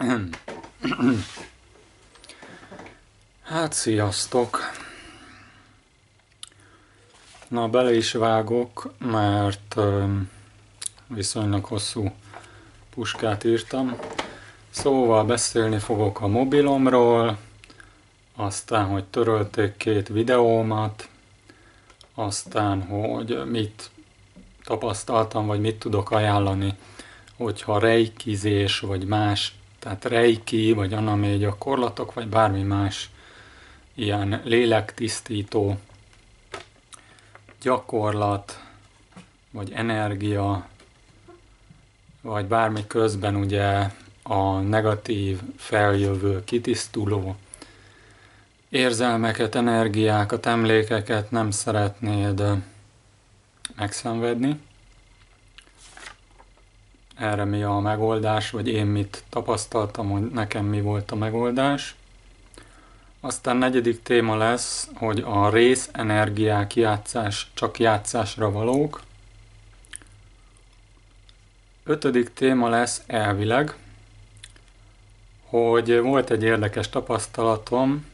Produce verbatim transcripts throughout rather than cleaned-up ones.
Hát sziasztok! Na, bele is vágok, mert viszonylag hosszú puskát írtam. Szóval beszélni fogok a mobilomról, aztán, hogy törölték két videómat, aztán, hogy mit tapasztaltam, vagy mit tudok ajánlani, hogyha reikizés, vagy más, tehát reiki, vagy anamé gyakorlatok, vagy bármi más ilyen lélektisztító gyakorlat, vagy energia, vagy bármi közben ugye a negatív, feljövő, kitisztuló érzelmeket, energiákat, emlékeket nem szeretnéd megszenvedni. Erre mi a megoldás, vagy én mit tapasztaltam, hogy nekem mi volt a megoldás. Aztán negyedik téma lesz, hogy a részenergiák játszás, csak játszásra valók. Ötödik téma lesz elvileg, hogy volt egy érdekes tapasztalatom,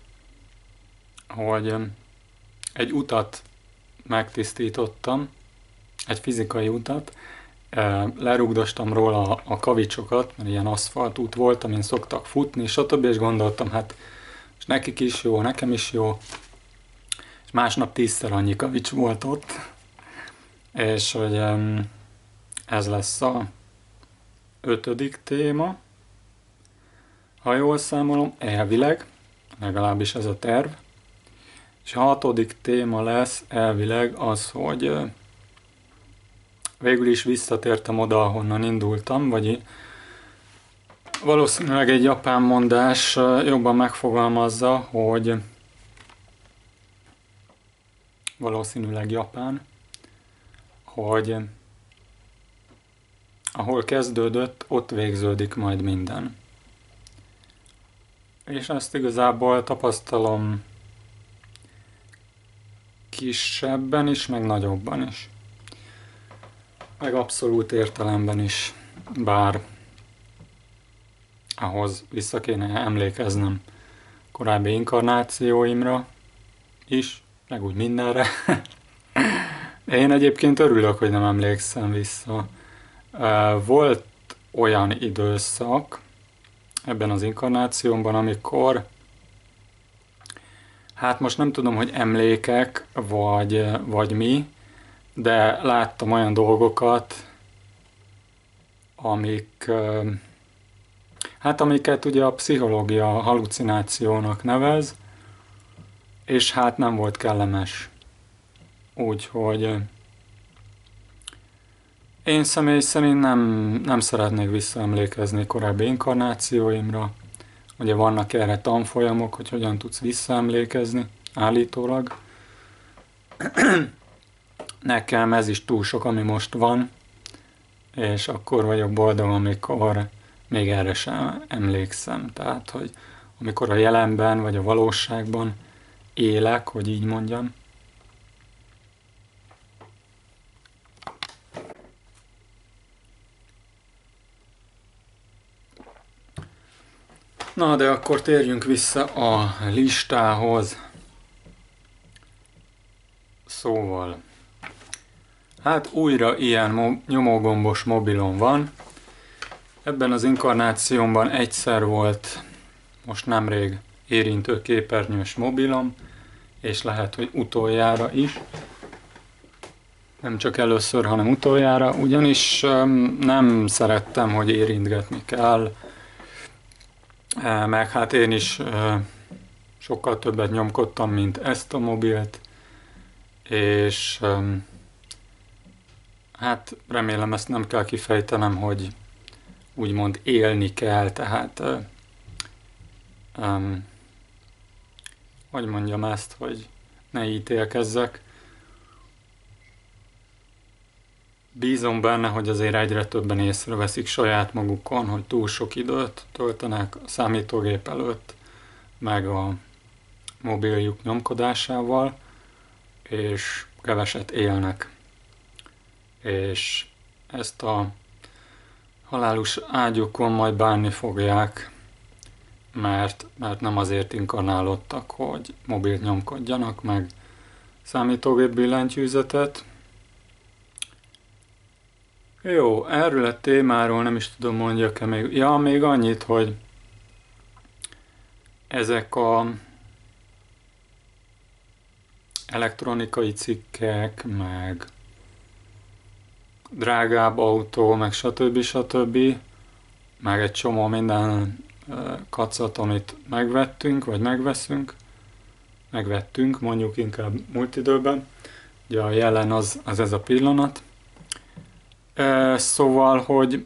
hogy egy utat megtisztítottam, egy fizikai utat, lerugdostam róla a kavicsokat, mert ilyen aszfaltút volt, amin szoktak futni, stb. És gondoltam, hát és nekik is jó, nekem is jó, és másnap tízszer annyi kavics volt ott, és hogy ez lesz a ötödik téma, ha jól számolom, elvileg, legalábbis ez a terv, és a hatodik téma lesz elvileg az, hogy végül is visszatértem oda, ahonnan indultam, vagy valószínűleg egy japán mondás jobban megfogalmazza, hogy valószínűleg japán, hogy ahol kezdődött, ott végződik majd minden. És ezt igazából tapasztalom kisebben is, meg nagyobban is. Meg abszolút értelemben is, bár ahhoz vissza kéne emlékeznem korábbi inkarnációimra is, meg úgy mindenre. Én egyébként örülök, hogy nem emlékszem vissza. Volt olyan időszak ebben az inkarnációmban, amikor, hát most nem tudom, hogy emlékek, vagy, vagy mi, de láttam olyan dolgokat, amik, hát amiket ugye a pszichológia hallucinációnak nevez, és hát nem volt kellemes. Úgyhogy én személy szerint nem, nem szeretnék visszaemlékezni korábbi inkarnációimra. Ugye vannak erre tanfolyamok, hogy hogyan tudsz visszaemlékezni, állítólag. Nekem ez is túl sok, ami most van, és akkor vagyok boldog, amikor még erre sem emlékszem. Tehát, hogy amikor a jelenben, vagy a valóságban élek, hogy így mondjam. Na, de akkor térjünk vissza a listához. Szóval, hát újra ilyen mo- nyomógombos mobilom van. Ebben az inkarnációmban egyszer volt, most nemrég érintő képernyős mobilom, és lehet, hogy utoljára is. Nem csak először, hanem utoljára, ugyanis nem szerettem, hogy érintgetni kell, meg hát én is sokkal többet nyomkodtam, mint ezt a mobilt, és hát remélem ezt nem kell kifejtenem, hogy úgymond élni kell, tehát um, hogy mondjam ezt, hogy ne ítélkezzek. Bízom benne, hogy azért egyre többen észreveszik saját magukon, hogy túl sok időt töltenek a számítógép előtt, meg a mobiljuk nyomkodásával, és keveset élnek. És ezt a halálos ágyukon majd bánni fogják, mert, mert nem azért inkarnálódtak, hogy mobilt nyomkodjanak, meg számítógép billentyűzetet. Jó, erről a témáról nem is tudom, mondjak-e még. Ja, még annyit, hogy ezek a elektronikai cikkek, meg drágább autó, meg stb. stb. Meg egy csomó minden kacat, amit megvettünk, vagy megveszünk. Megvettünk, mondjuk inkább múlt időben. Ugye a jelen az, az ez a pillanat. Szóval, hogy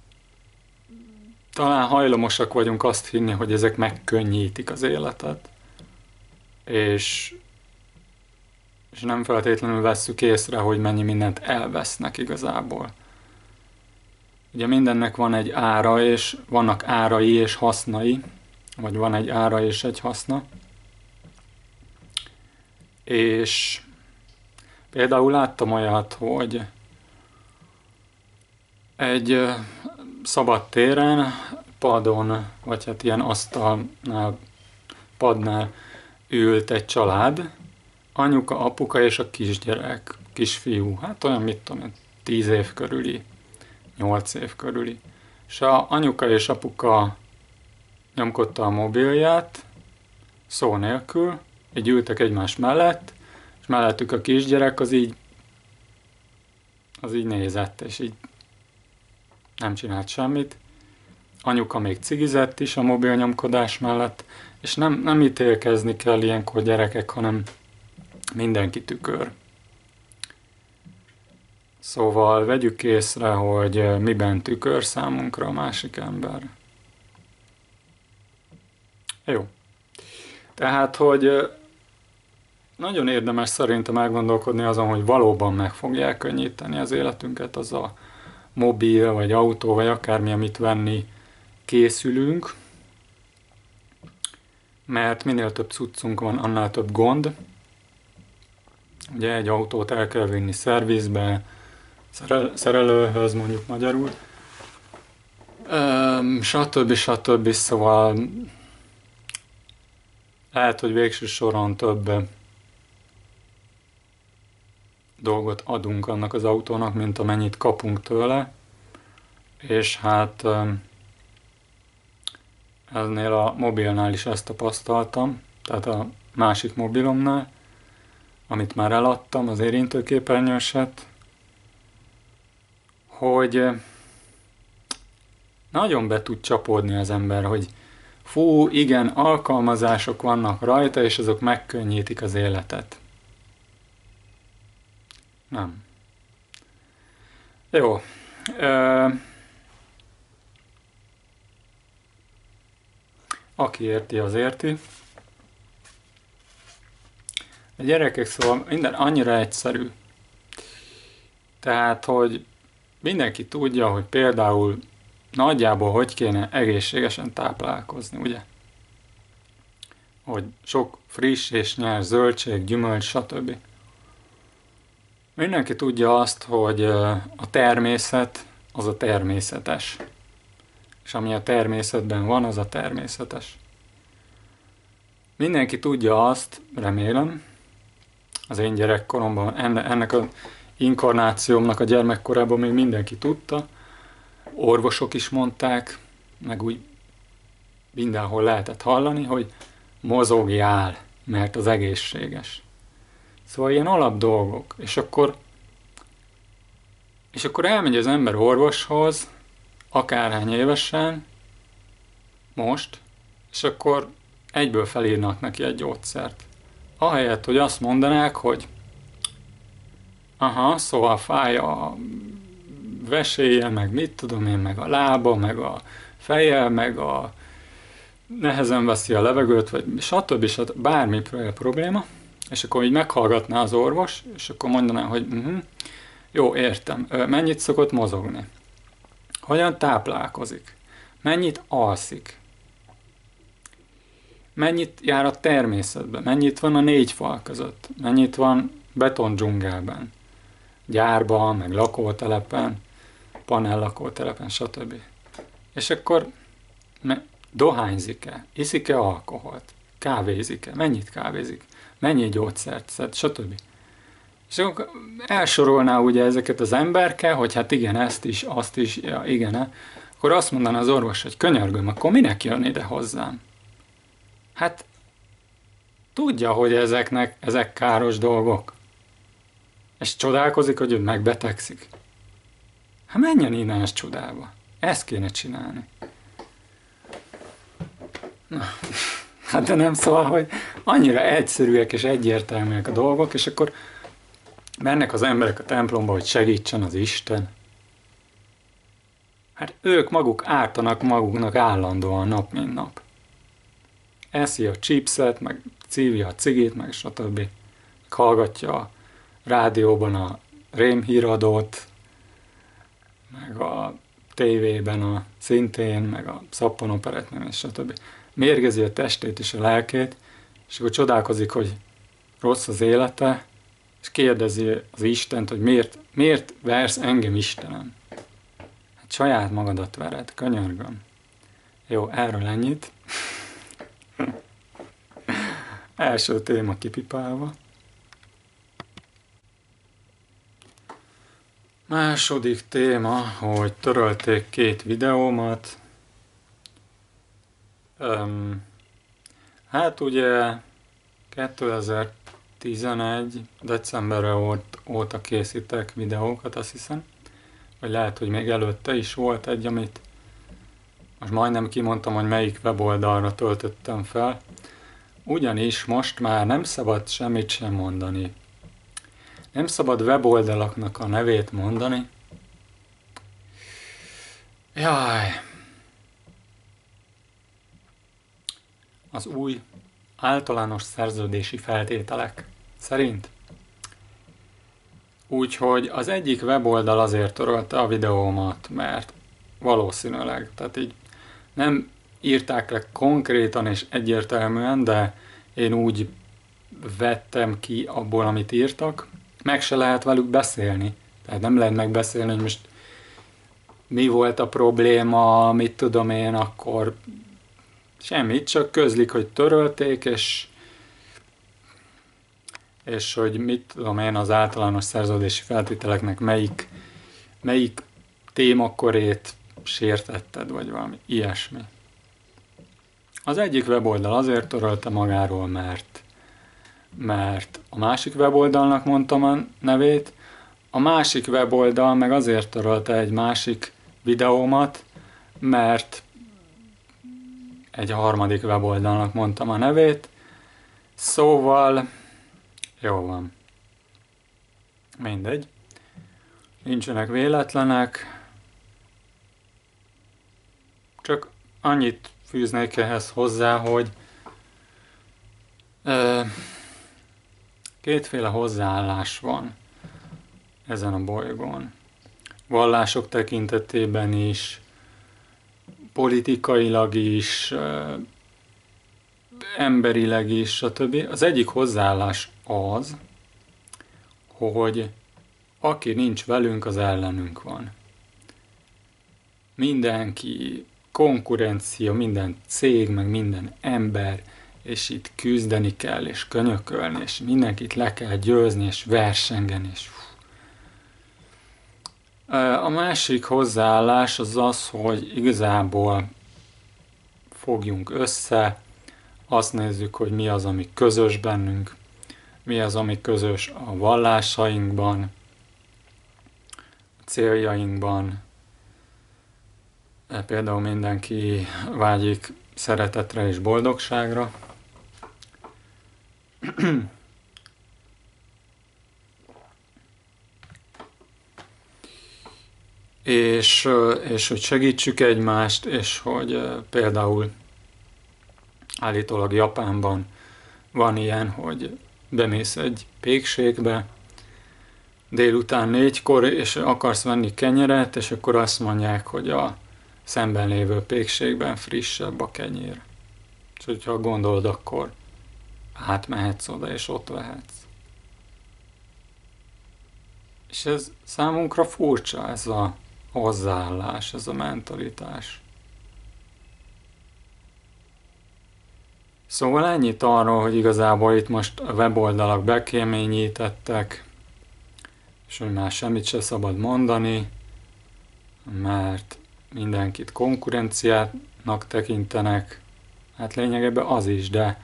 talán hajlamosak vagyunk azt hinni, hogy ezek megkönnyítik az életet. És, és nem feltétlenül vesszük észre, hogy mennyi mindent elvesznek igazából. Ugye mindennek van egy ára, és vannak árai és hasznai, vagy van egy ára és egy haszna. És például láttam olyat, hogy egy szabad téren, padon, vagy hát ilyen asztalnál, padnál ült egy család, anyuka, apuka és a kisgyerek, kisfiú, hát olyan mit tudom, tíz év körüli, nyolc év körüli. És a anyuka és apuka nyomkodta a mobilját, szó nélkül, így ültek egymás mellett, és mellettük a kisgyerek az így, az így nézett, és így nem csinált semmit. Anyuka még cigizett is a mobil nyomkodás mellett, és nem, nem ítélkezni kell ilyenkor gyerekek, hanem mindenki tükör. Szóval vegyük észre, hogy miben tükör számunkra a másik ember. Jó. Tehát, hogy nagyon érdemes szerintem elgondolkodni azon, hogy valóban meg fogják könnyíteni az életünket az a mobil, vagy autó, vagy akármi, amit venni készülünk, mert minél több cuccunk van, annál több gond. Ugye egy autót el kell vinni szervizbe, szerel- szerelőhöz mondjuk magyarul, Üm, stb. stb. Szóval lehet, hogy végső soron több dolgot adunk annak az autónak, mint amennyit kapunk tőle, és hát ennél a mobilnál is ezt tapasztaltam, tehát a másik mobilomnál, amit már eladtam, az érintőképernyőset, hogy nagyon be tud csapódni az ember, hogy fú, igen, alkalmazások vannak rajta, és azok megkönnyítik az életet. Nem. Jó. Ö... Aki érti, az érti. A gyerekek, szóval minden annyira egyszerű. Tehát, hogy mindenki tudja, hogy például nagyjából hogy kéne egészségesen táplálkozni, ugye? Hogy sok friss és nyers zöldség, gyümölcs, stb. Mindenki tudja azt, hogy a természet az a természetes. És ami a természetben van, az a természetes. Mindenki tudja azt, remélem, az én gyerekkoromban, ennek az inkarnációmnak a gyermekkorában még mindenki tudta, orvosok is mondták, meg úgy mindenhol lehetett hallani, hogy mozogjál, mert az egészséges. Szóval ilyen alap dolgok. És akkor, és akkor elmegy az ember orvoshoz, akárhány évesen, most, és akkor egyből felírnak neki egy gyógyszert. Ahelyett, hogy azt mondanák, hogy aha, szóval fáj a veséje, meg mit tudom én, meg a lába, meg a feje, meg a nehezen veszi a levegőt, vagy stb. stb. Bármi probléma, és akkor így meghallgatná az orvos, és akkor mondaná, hogy uh-huh, jó, értem, mennyit szokott mozogni, hogyan táplálkozik, mennyit alszik, mennyit jár a természetben, mennyit van a négy fal között, mennyit van beton dzsungelben, gyárban, meg lakótelepen, panellakótelepen, stb. És akkor dohányzik-e, iszik-e alkoholt, kávézik-e, mennyit kávézik, mennyi gyógyszert szed, stb. És akkor elsorolná ugye ezeket az emberke, hogy hát igen, ezt is, azt is, ja, igen, akkor azt mondaná az orvos, hogy könyörgöm, akkor minek jön ide hozzám? Hát tudja, hogy ezeknek, ezek káros dolgok. És csodálkozik, hogy ő megbetegszik. Hát menjen innen ez csodába. Ezt kéne csinálni. Na, hát de nem, szóval, hogy annyira egyszerűek és egyértelműek a dolgok, és akkor mennek az emberek a templomba, hogy segítsen az Isten. Hát ők maguk ártanak maguknak állandóan nap, mint nap. Eszi a chipset, meg szívja a cigit, meg stb. Meg hallgatja a rádióban a rémhíradót, meg a tévében a szintén, meg a szappanoperetben, és stb. Mérgezi a testét és a lelkét, és akkor csodálkozik, hogy rossz az élete, és kérdezi az Istent, hogy miért, miért versz engem, Istenem? Hát saját magadat vered, könyörgöm. Jó, erről ennyit. Első téma kipipálva. Második téma, hogy törölték két videómat. Um, hát ugye kétezer-tizenegy. decemberre óta készítek videókat, azt hiszem. Vagy lehet, hogy még előtte is volt egy, amit most majdnem kimondtam, hogy melyik weboldalra töltöttem fel. Ugyanis most már nem szabad semmit sem mondani. Nem szabad weboldalaknak a nevét mondani. Jaj. Az új általános szerződési feltételek szerint. Úgyhogy az egyik weboldal azért törölte a videómat, mert valószínűleg, tehát így nem írták le konkrétan és egyértelműen, de én úgy vettem ki abból, amit írtak. Meg se lehet velük beszélni. Tehát nem lehet megbeszélni, hogy most mi volt a probléma, mit tudom én, akkor semmit, csak közlik, hogy törölték, és, és hogy mit tudom én, az általános szerződési feltételeknek melyik, melyik témakörét sértetted, vagy valami ilyesmi. Az egyik weboldal azért törölte magáról, mert, mert a másik weboldalnak mondtam a nevét, a másik weboldal meg azért törölte egy másik videómat, mert egy harmadik weboldalnak mondtam a nevét, szóval jó van. Mindegy. Nincsenek véletlenek. Csak annyit fűznék ehhez hozzá, hogy ö, kétféle hozzáállás van ezen a bolygón. Vallások tekintetében is, politikailag is, ö, emberileg is, stb. Az egyik hozzáállás az, hogy aki nincs velünk, az ellenünk van. Mindenki, konkurencia, minden cég, meg minden ember, és itt küzdeni kell, és könyökölni, és mindenkit le kell győzni, és versengeni, és a másik hozzáállás az az, hogy igazából fogjunk össze, azt nézzük, hogy mi az, ami közös bennünk, mi az, ami közös a vallásainkban, a céljainkban. Például mindenki vágyik szeretetre és boldogságra. és, és hogy segítsük egymást, és hogy például állítólag Japánban van ilyen, hogy bemész egy pékségbe délután négykor, és akarsz venni kenyeret, és akkor azt mondják, hogy a szemben lévő pékségben frissebb a kenyér. És hogyha gondolod, akkor átmehetsz oda, és ott vehetsz. És ez számunkra furcsa, ez a hozzáállás, ez a mentalitás. Szóval ennyit arról, hogy igazából itt most a weboldalak bekéményítettek, és hogy már semmit se szabad mondani, mert mindenkit konkurenciának tekintenek. Hát lényegében az is, de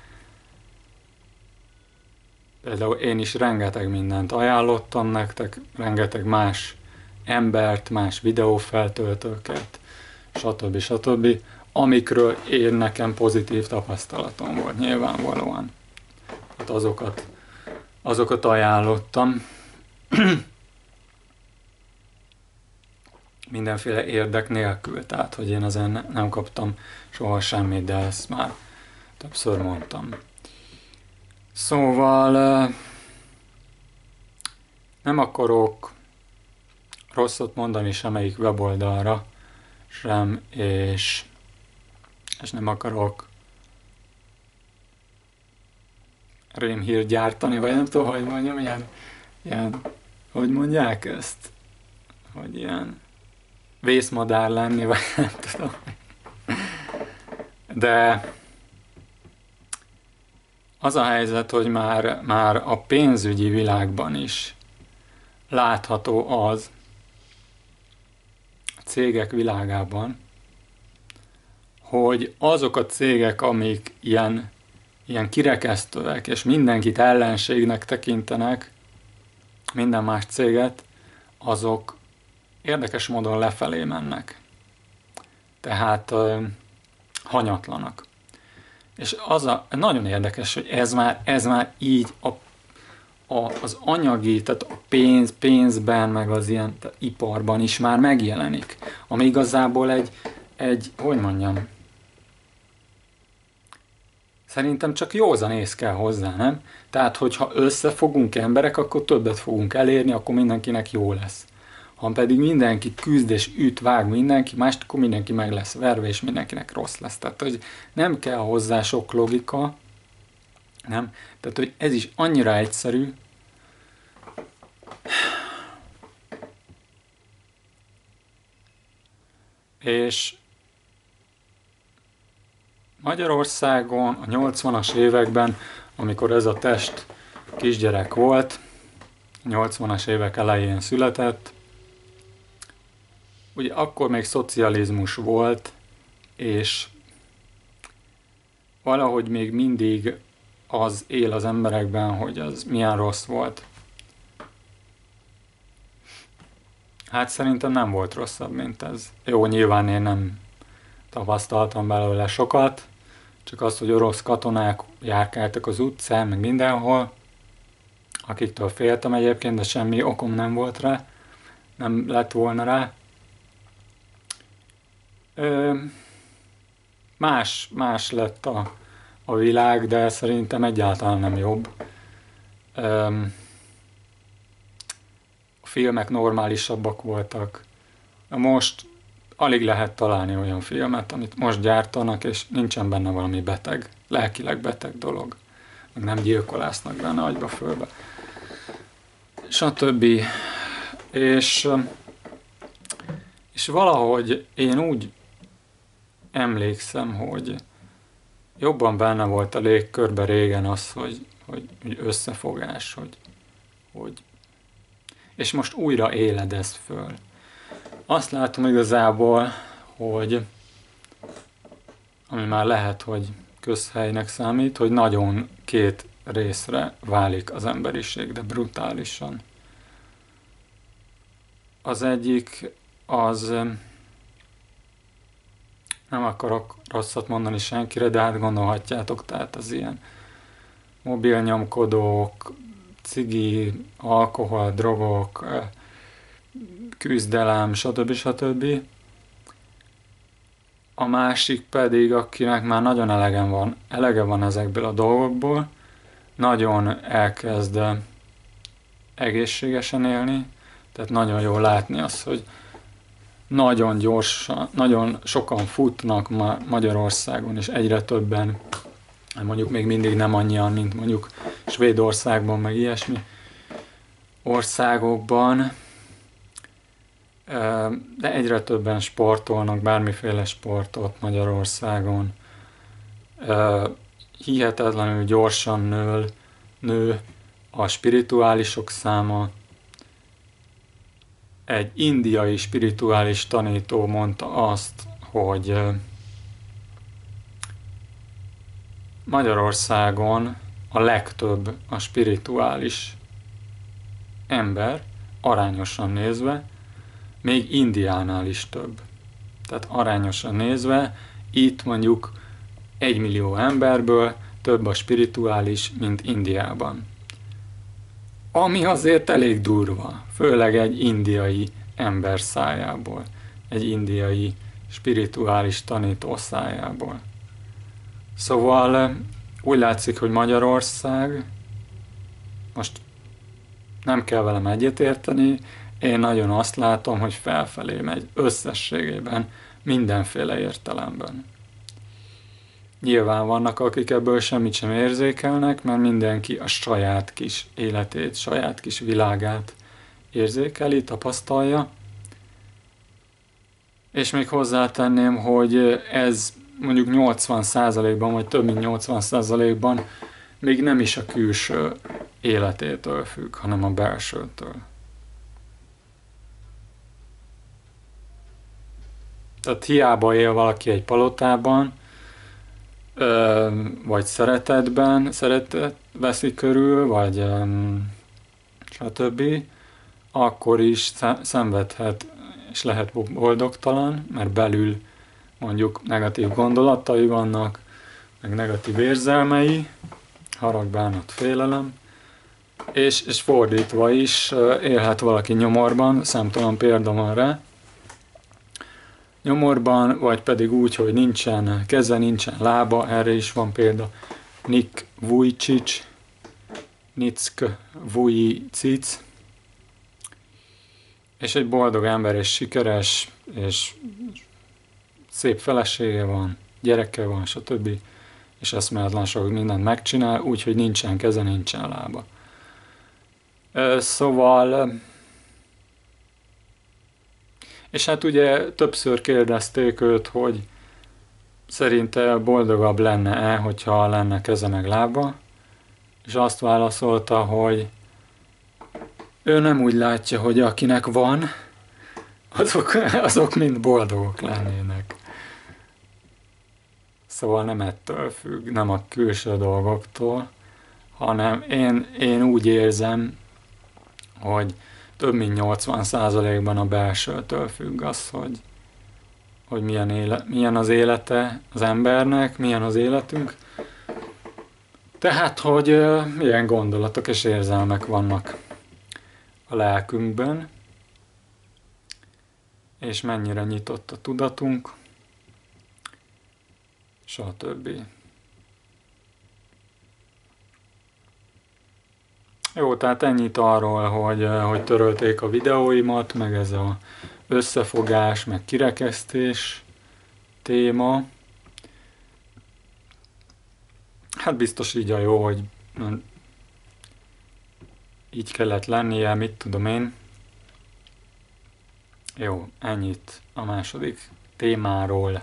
például én is rengeteg mindent ajánlottam nektek, rengeteg más embert, más videófeltöltőket, stb. stb., amikről én nekem pozitív tapasztalatom volt nyilvánvalóan. Hát azokat, azokat ajánlottam. Mindenféle érdek nélkül, tehát hogy én ezen nem kaptam soha semmit, de ezt már többször mondtam. Szóval nem akarok rosszat mondani semmelyik weboldalra sem, és, és nem akarok rémhírt gyártani, vagy nem tudom, hogy mondjam, ilyen, ilyen hogy mondják ezt? Hogy ilyen vészmadár lenni, vagy nem tudom. De az a helyzet, hogy már, már a pénzügyi világban is látható az, a cégek világában, hogy azok a cégek, amik ilyen, ilyen kirekesztőek, és mindenkit ellenségnek tekintenek, minden más céget, azok érdekes módon lefelé mennek. Tehát uh, hanyatlanak. És az a, nagyon érdekes, hogy ez már, ez már így a, a, az anyagi, tehát a pénz, pénzben, meg az ilyen iparban is már megjelenik. Ami igazából egy, egy, hogy mondjam, szerintem csak józanész kell hozzá, nem? Tehát, hogyha összefogunk emberek, akkor többet fogunk elérni, akkor mindenkinek jó lesz. Ha pedig mindenki küzd és üt, vág mindenki, mást, akkor mindenki meg lesz verve, és mindenkinek rossz lesz. Tehát, hogy nem kell hozzá sok logika, nem? Tehát, hogy ez is annyira egyszerű, és Magyarországon a nyolcvanas években, amikor ez a test kisgyerek volt, nyolcvanas évek elején született, ugye akkor még szocializmus volt, és valahogy még mindig az él az emberekben, hogy az milyen rossz volt. Hát szerintem nem volt rosszabb, mint ez. Jó, nyilván én nem tapasztaltam belőle sokat, csak azt, hogy orosz katonák járkáltak az utcán, meg mindenhol, akiktől féltem egyébként, de semmi okom nem volt rá, nem lett volna rá. Ö, más, más lett a, a világ, de szerintem egyáltalán nem jobb. Ö, a filmek normálisabbak voltak. Most alig lehet találni olyan filmet, amit most gyártanak, és nincsen benne valami beteg, lelkileg beteg dolog. Meg nem gyilkolásznak benne agyba fölbe. Stb. És, és valahogy én úgy emlékszem, hogy jobban benne volt a légkörbe régen az, hogy, hogy, hogy összefogás, hogy, hogy és most újra éled ezt föl. Azt látom igazából, hogy ami már lehet, hogy közhelynek számít, hogy nagyon két részre válik az emberiség, de brutálisan. Az egyik az, nem akarok rosszat mondani senkire, de hát gondolhatjátok, tehát az ilyen mobilnyomkodók, cigi, alkohol, drogok, küzdelem, stb. stb. A másik pedig, akinek már nagyon elegen van, elege van ezekből a dolgokból, nagyon elkezd egészségesen élni, tehát nagyon jó látni azt, hogy nagyon gyorsan, nagyon sokan futnak ma Magyarországon, és egyre többen, mondjuk még mindig nem annyian, mint mondjuk Svédországban, meg ilyesmi országokban, de egyre többen sportolnak bármiféle sportot Magyarországon. Hihetetlenül gyorsan nő, nő a spirituálisok száma. Egy indiai spirituális tanító mondta azt, hogy Magyarországon a legtöbb a spirituális ember, arányosan nézve, még Indiánál is több. Tehát arányosan nézve, itt mondjuk egy millió emberből több a spirituális, mint Indiában. Ami azért elég durva, főleg egy indiai ember szájából, egy indiai spirituális tanító szájából. Szóval úgy látszik, hogy Magyarország, most nem kell velem egyetérteni, én nagyon azt látom, hogy felfelé megy összességében, mindenféle értelemben. Nyilván vannak, akik ebből semmit sem érzékelnek, mert mindenki a saját kis életét, saját kis világát érzékeli, tapasztalja. És még hozzátenném, hogy ez mondjuk nyolcvan százalékban, vagy több mint nyolcvan százalékban még nem is a külső életétől függ, hanem a belsőtől. Tehát hiába él valaki egy palotában, vagy szeretetben, szeretet veszi körül, vagy stb., akkor is szenvedhet és lehet boldogtalan, mert belül mondjuk negatív gondolatai vannak, meg negatív érzelmei, harag, bánat, félelem, és, és fordítva is élhet valaki nyomorban, számtalan példa van rá, nyomorban, vagy pedig úgy, hogy nincsen keze, nincsen lába, erre is van példa. Nick Vujicic, Nick Vujicic, és egy boldog ember, és sikeres, és szép felesége van, gyereke van, stb. És eszméletlen sok mindent megcsinál, úgyhogy nincsen keze, nincsen lába. Szóval... És hát ugye többször kérdezték őt, hogy szerinte boldogabb lenne-e, hogyha lenne keze meg lába, és azt válaszolta, hogy ő nem úgy látja, hogy akinek van, azok, azok mind boldogok lennének. Szóval nem ettől függ, nem a külső dolgoktól, hanem én, én úgy érzem, hogy több mint nyolcvan százalékban a belsőtől függ az, hogy, hogy milyen, éle, milyen az élete az embernek, milyen az életünk. Tehát, hogy uh, milyen gondolatok és érzelmek vannak a lelkünkben, és mennyire nyitott a tudatunk, stb. Jó, tehát ennyit arról, hogy, hogy törölték a videóimat, meg ez a összefogás, meg kirekesztés téma. Hát biztos így a jó, hogy így kellett lennie, mit tudom én. Jó, ennyit a második témáról.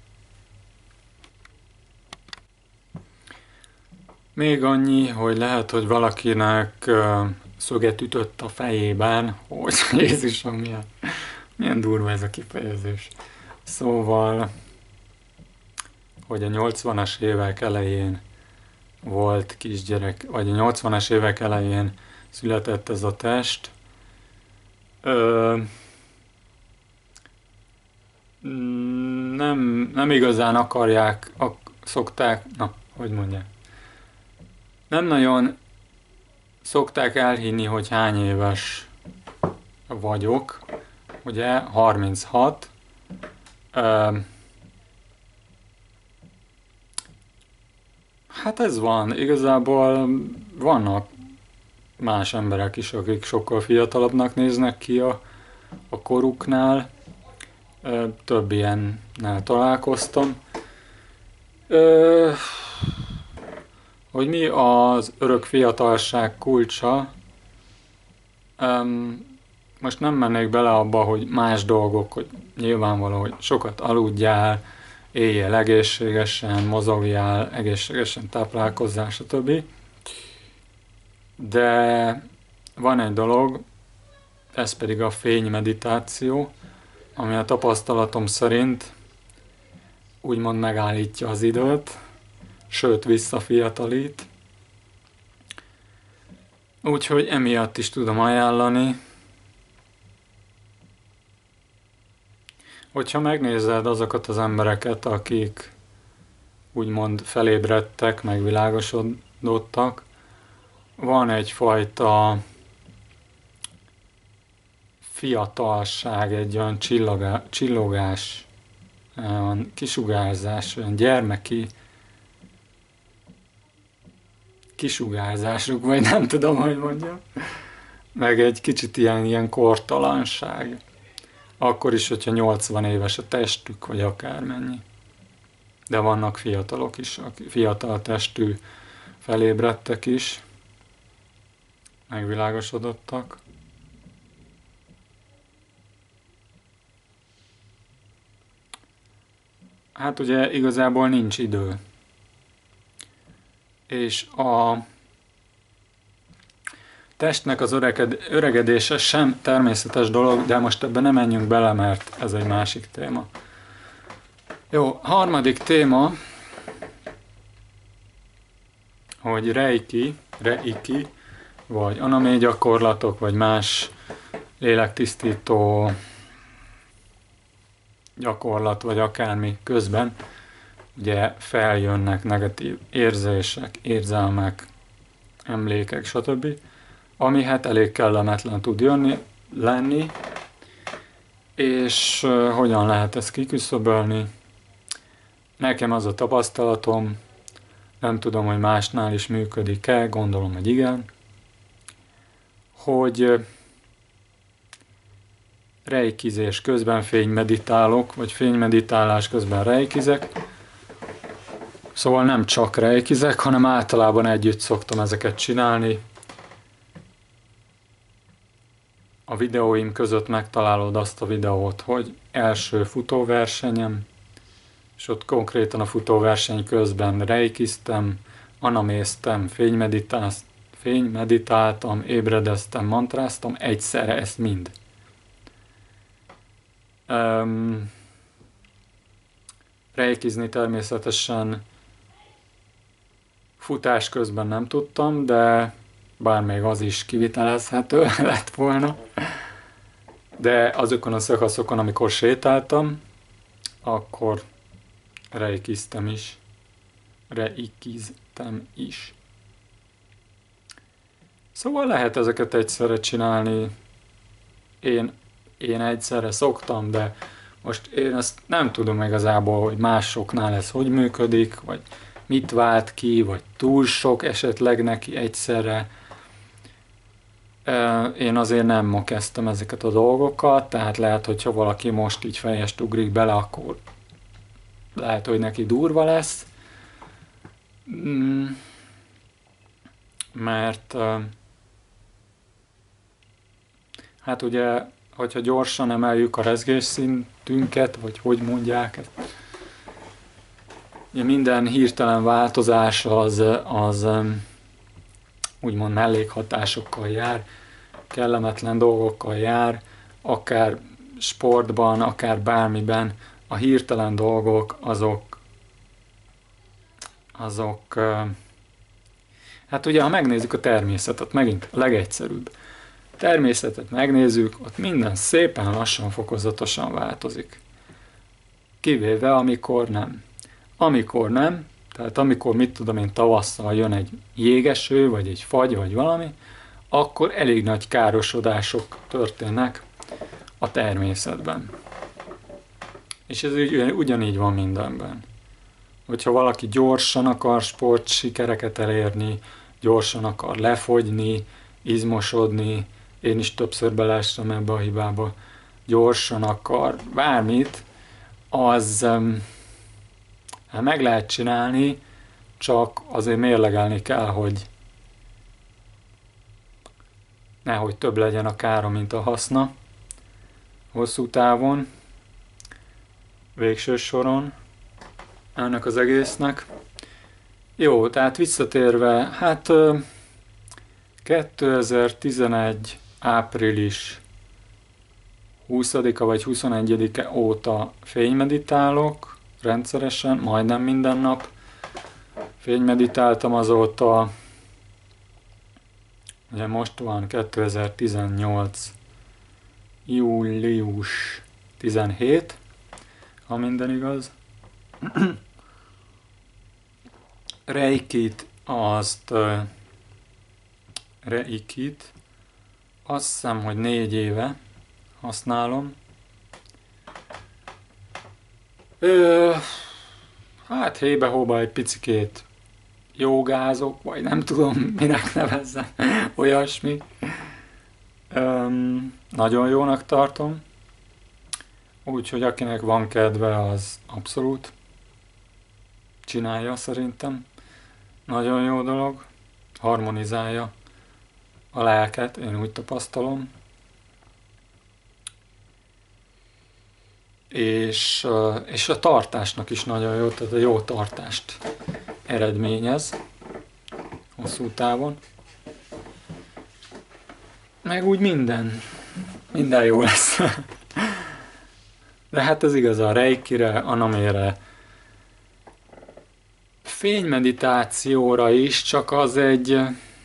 Még annyi, hogy lehet, hogy valakinek uh, szöget ütött a fejében, hogy Jézusom, milyen, milyen durva ez a kifejezés. Szóval, hogy a nyolcvanas évek elején volt kisgyerek, vagy a nyolcvanas évek elején született ez a test. Ö, nem, nem igazán akarják, ak, szokták, na, hogy mondják. Nem nagyon szokták elhinni, hogy hány éves vagyok, ugye, harminchat. Ö, hát ez van, igazából vannak más emberek is, akik sokkal fiatalabbnak néznek ki a, a koruknál. Ö, több ilyennel találkoztam. Ö, hogy mi az örök fiatalság kulcsa? Um, most nem mennék bele abba, hogy más dolgok, hogy nyilvánvaló, hogy sokat aludjál, éljél egészségesen, mozogjál, egészségesen táplálkozzál, stb. De van egy dolog, ez pedig a fénymeditáció, ami a tapasztalatom szerint úgymond megállítja az időt, sőt visszafiatalít. Úgyhogy emiatt is tudom ajánlani. Hogyha megnézed azokat az embereket, akik úgymond felébredtek, megvilágosodottak, van egyfajta fiatalság, egy olyan csillogá, csillogás, olyan kisugárzás, olyan gyermeki kisugárzásuk, vagy nem tudom, hogy mondjam, meg egy kicsit ilyen, ilyen kortalanság. Akkor is, hogyha nyolcvan éves a testük, vagy akármennyi. De vannak fiatalok is, fiatal testű felébredtek is, megvilágosodottak. Hát ugye igazából nincs idő. És a testnek az öreged, öregedése sem természetes dolog, de most ebben nem menjünk bele, mert ez egy másik téma. Jó, harmadik téma, hogy reiki, reiki, vagy anamé gyakorlatok, vagy más lélektisztító gyakorlat, vagy akármi közben, ugye feljönnek negatív érzések, érzelmek, emlékek, stb. Ami hát elég kellemetlen tud jönni, lenni, és uh, hogyan lehet ezt kiküszöbölni. Nekem az a tapasztalatom, nem tudom, hogy másnál is működik-e, gondolom, hogy igen, hogy uh, reikizés közben fénymeditálok, vagy fénymeditálás közben reikizek. Szóval nem csak reikizek, hanem általában együtt szoktam ezeket csinálni. A videóim között megtalálod azt a videót, hogy első futóversenyem, és ott konkrétan a futóverseny közben reikiztem, anaméztem, fénymeditáltam, ébredeztem, mantráztam, egyszerre ezt mind. Um, reikizni természetesen futás közben nem tudtam, de bár még az is kivitelezhető lett volna. De azokon a szakaszokon, amikor sétáltam, akkor reikiztem is. Reikiztem is. Szóval lehet ezeket egyszerre csinálni. Én, én egyszerre szoktam, de most én ezt nem tudom igazából, hogy másoknál ez hogy működik, vagy mit vált ki, vagy túl sok esetleg neki egyszerre. Én azért nem ma kezdtem ezeket a dolgokat, tehát lehet, hogyha valaki most így fejest ugrik bele, akkor lehet, hogy neki durva lesz. Mert hát ugye, hogyha gyorsan emeljük a rezgésszintünket, vagy hogy mondják ezt, ugye minden hirtelen változás az, az úgymond mellékhatásokkal jár, kellemetlen dolgokkal jár, akár sportban, akár bármiben. A hirtelen dolgok azok, azok, hát ugye ha megnézzük a természetet, megint a legegyszerűbb. Természetet megnézzük, ott minden szépen lassan, fokozatosan változik. Kivéve amikor nem. Amikor nem, tehát amikor, mit tudom én, tavasszal jön egy jégeső, vagy egy fagy, vagy valami, akkor elég nagy károsodások történnek a természetben. És ez ugyanígy van mindenben. Hogyha valaki gyorsan akar sportsikereket elérni, gyorsan akar lefogyni, izmosodni, én is többször beleestem ebbe a hibába, gyorsan akar bármit, az hát meg lehet csinálni, csak azért mérlegelni kell, hogy nehogy több legyen a kára, mint a haszna hosszú távon, végső soron ennek az egésznek. Jó, tehát visszatérve, hát kétezer-tizenegy április huszadika vagy huszonegyedike óta fénymeditálok rendszeresen, majdnem minden nap. Fénymeditáltam azóta, ugye most van kétezer-tizennyolc július tizenhét, ha minden igaz. Reikit, azt uh, Reikit azt hiszem, hogy négy éve használom. Ö, hát hébe-hóba egy picikét jogázok, vagy nem tudom, minek nevezzem, olyasmi. Öm, nagyon jónak tartom. Úgyhogy akinek van kedve, az abszolút csinálja szerintem. Nagyon jó dolog. Harmonizálja a lelket, én úgy tapasztalom. És, és a tartásnak is nagyon jó, tehát a jó tartást eredményez hosszú távon. Meg úgy minden, minden jó lesz. De hát ez igaz a reikire, a namére, fénymeditációra is, csak az egy...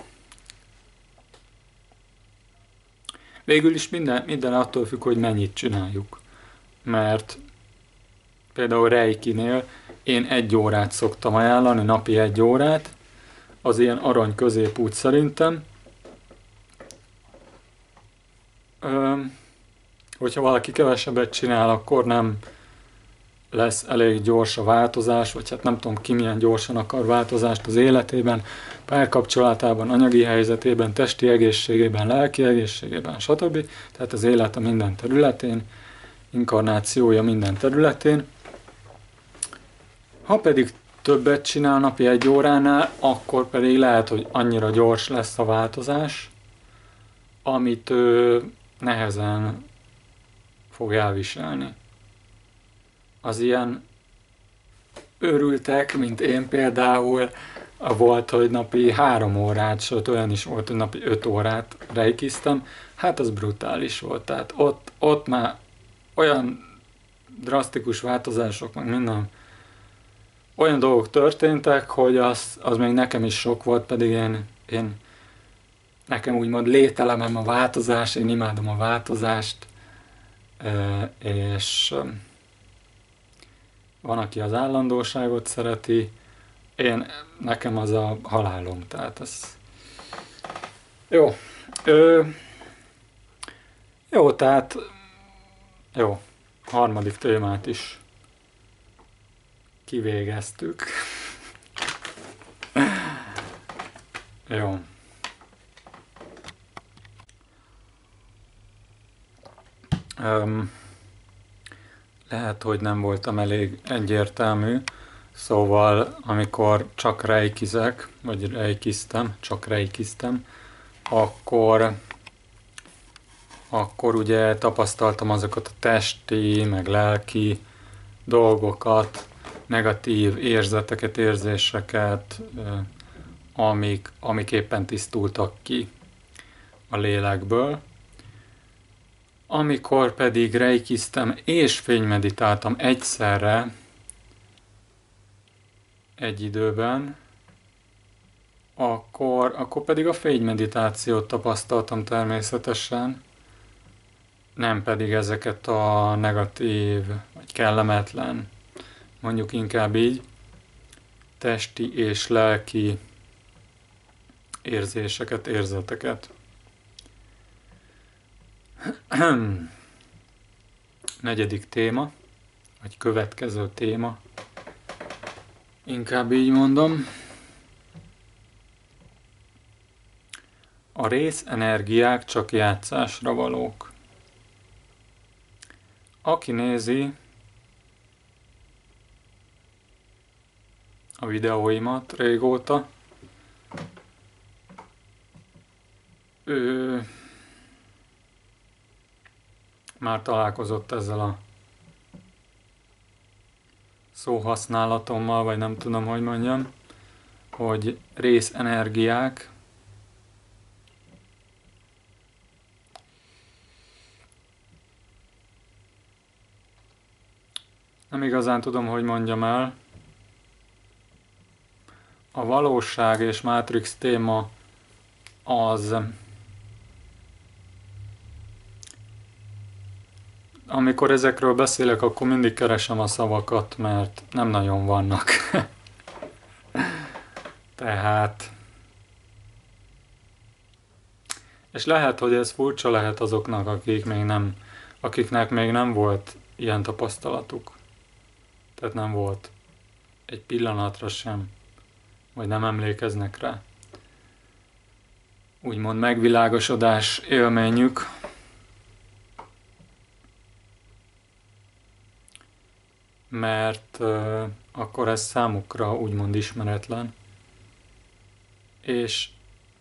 Végül is minden, minden attól függ, hogy mennyit csináljuk. Mert például reikinél én egy órát szoktam ajánlani, napi egy órát, az ilyen arany középút szerintem. Ö, hogyha valaki kevesebbet csinál, akkor nem lesz elég gyors a változás, vagy hát nem tudom ki milyen gyorsan akar változást az életében, párkapcsolatában, anyagi helyzetében, testi egészségében, lelki egészségében, stb. Tehát az élet a minden területén, inkarnációja minden területén. Ha pedig többet csinál napi egy óránál, akkor pedig lehet, hogy annyira gyors lesz a változás, amit ő nehezen fog elviselni. Az ilyen őrültek, mint én például, volt, hogy napi három órát, sőt olyan is volt, hogy napi öt órát reikiztem, hát az brutális volt. Tehát ott, ott már olyan drasztikus változások, meg minden olyan dolgok történtek, hogy az, az még nekem is sok volt, pedig én, én nekem úgymond lételemem a változás, én imádom a változást, és van, aki az állandóságot szereti, én, nekem az a halálom, tehát ez... Jó. Ö, jó, tehát... Jó. Harmadik témát is kivégeztük. Jó. Öm, lehet, hogy nem voltam elég egyértelmű, szóval amikor csak reikizek, vagy reikiztem, csak reikiztem, akkor, akkor ugye tapasztaltam azokat a testi, meg lelki dolgokat, negatív érzeteket, érzéseket, amik, amik éppen tisztultak ki a lélekből. Amikor pedig reikiztem és fénymeditáltam egyszerre, egy időben, akkor, akkor pedig a fénymeditációt tapasztaltam természetesen, nem pedig ezeket a negatív, vagy kellemetlen, mondjuk inkább így, testi és lelki érzéseket, érzeteket. Negyedik téma, vagy következő téma, inkább így mondom. A részenergiák csak játszásra valók. Aki nézi a videóimat régóta, ő már találkozott ezzel a szóhasználatommal, vagy nem tudom, hogy mondjam, hogy részenergiák. Nem igazán tudom, hogy mondjam el. A valóság és Matrix téma az, amikor ezekről beszélek, akkor mindig keresem a szavakat, mert nem nagyon vannak. Tehát... És lehet, hogy ez furcsa lehet azoknak, akik még nem, akiknek még nem volt ilyen tapasztalatuk. Tehát nem volt egy pillanatra sem, vagy nem emlékeznek rá. Úgymond megvilágosodás élményük. Mert uh, akkor ez számukra úgymond ismeretlen. És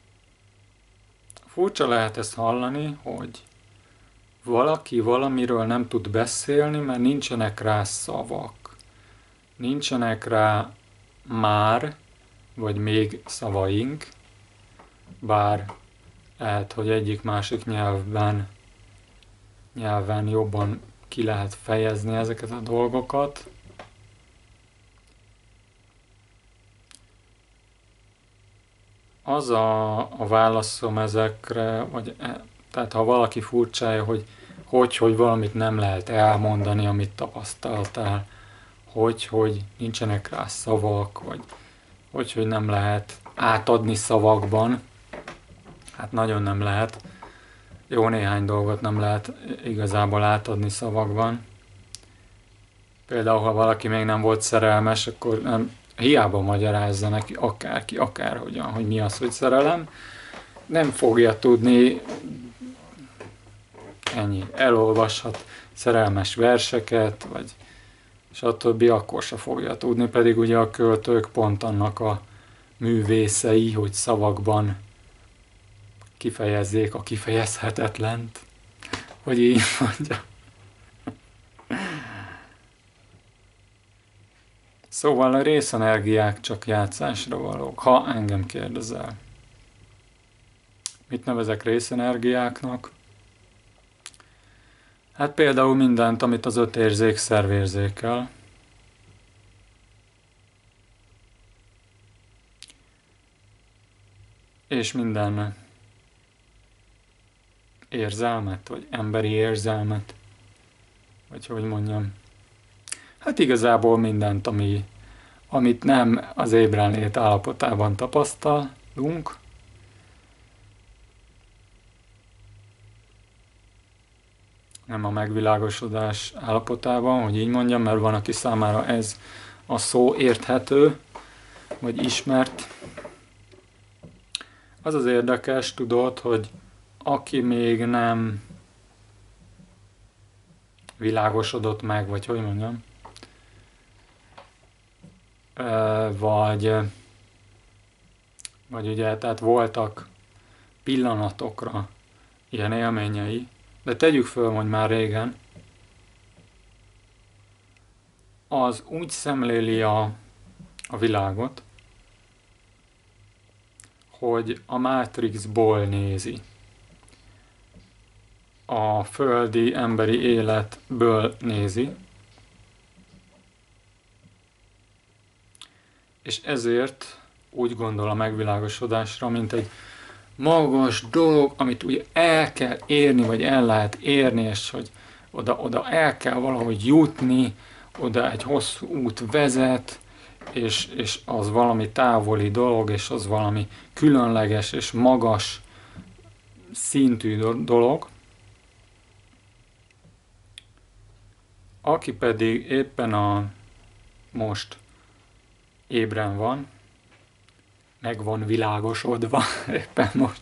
furcsa lehet ezt hallani, hogy valaki valamiről nem tud beszélni, mert nincsenek rá szavak. Nincsenek rá már, vagy még szavaink, bár lehet, hogy egyik-másik nyelvben, nyelven jobban ki lehet fejezni ezeket a dolgokat. Az a, a válaszom ezekre, vagy e, tehát ha valaki furcsája, hogy hogy, hogy valamit nem lehet elmondani, amit tapasztaltál, hogy, hogy nincsenek rá szavak, vagy hogy, hogy nem lehet átadni szavakban, hát nagyon nem lehet. Jó néhány dolgot nem lehet igazából átadni szavakban. Például, ha valaki még nem volt szerelmes, akkor nem, hiába magyarázza neki akárki, akárhogyan, hogy mi az, hogy szerelem. Nem fogja tudni, ennyi, elolvashat szerelmes verseket, vagy stb. Akkor se fogja tudni, pedig ugye a költők pont annak a művészei, hogy szavakban kifejezzék a kifejezhetetlent, hogy így mondja. Szóval a részenergiák csak játszásra valók, ha engem kérdezel. Mit nevezek részenergiáknak? Hát például mindent, amit az öt érzékszerv érzékel. És minden érzelmet, vagy emberi érzelmet, vagy hogy mondjam. Hát igazából mindent, ami, amit nem az ébrenlét állapotában tapasztalunk, nem a megvilágosodás állapotában, hogy így mondjam, mert van, aki számára ez a szó érthető, vagy ismert. Az az érdekes, tudod, hogy aki még nem világosodott meg, vagy hogy mondjam, vagy, vagy ugye, tehát voltak pillanatokra ilyen élményei, de tegyük föl, hogy már régen, az úgy szemléli a, a világot, hogy a Matrixból nézi. A földi emberi életből nézi, és ezért úgy gondol a megvilágosodásra, mint egy magas dolog, amit ugye el kell érni, vagy el lehet érni, és hogy oda, oda el kell valahogy jutni, oda egy hosszú út vezet, és, és az valami távoli dolog, és az valami különleges és magas szintű dolog. Aki pedig éppen a most ébren van, meg van világosodva éppen most.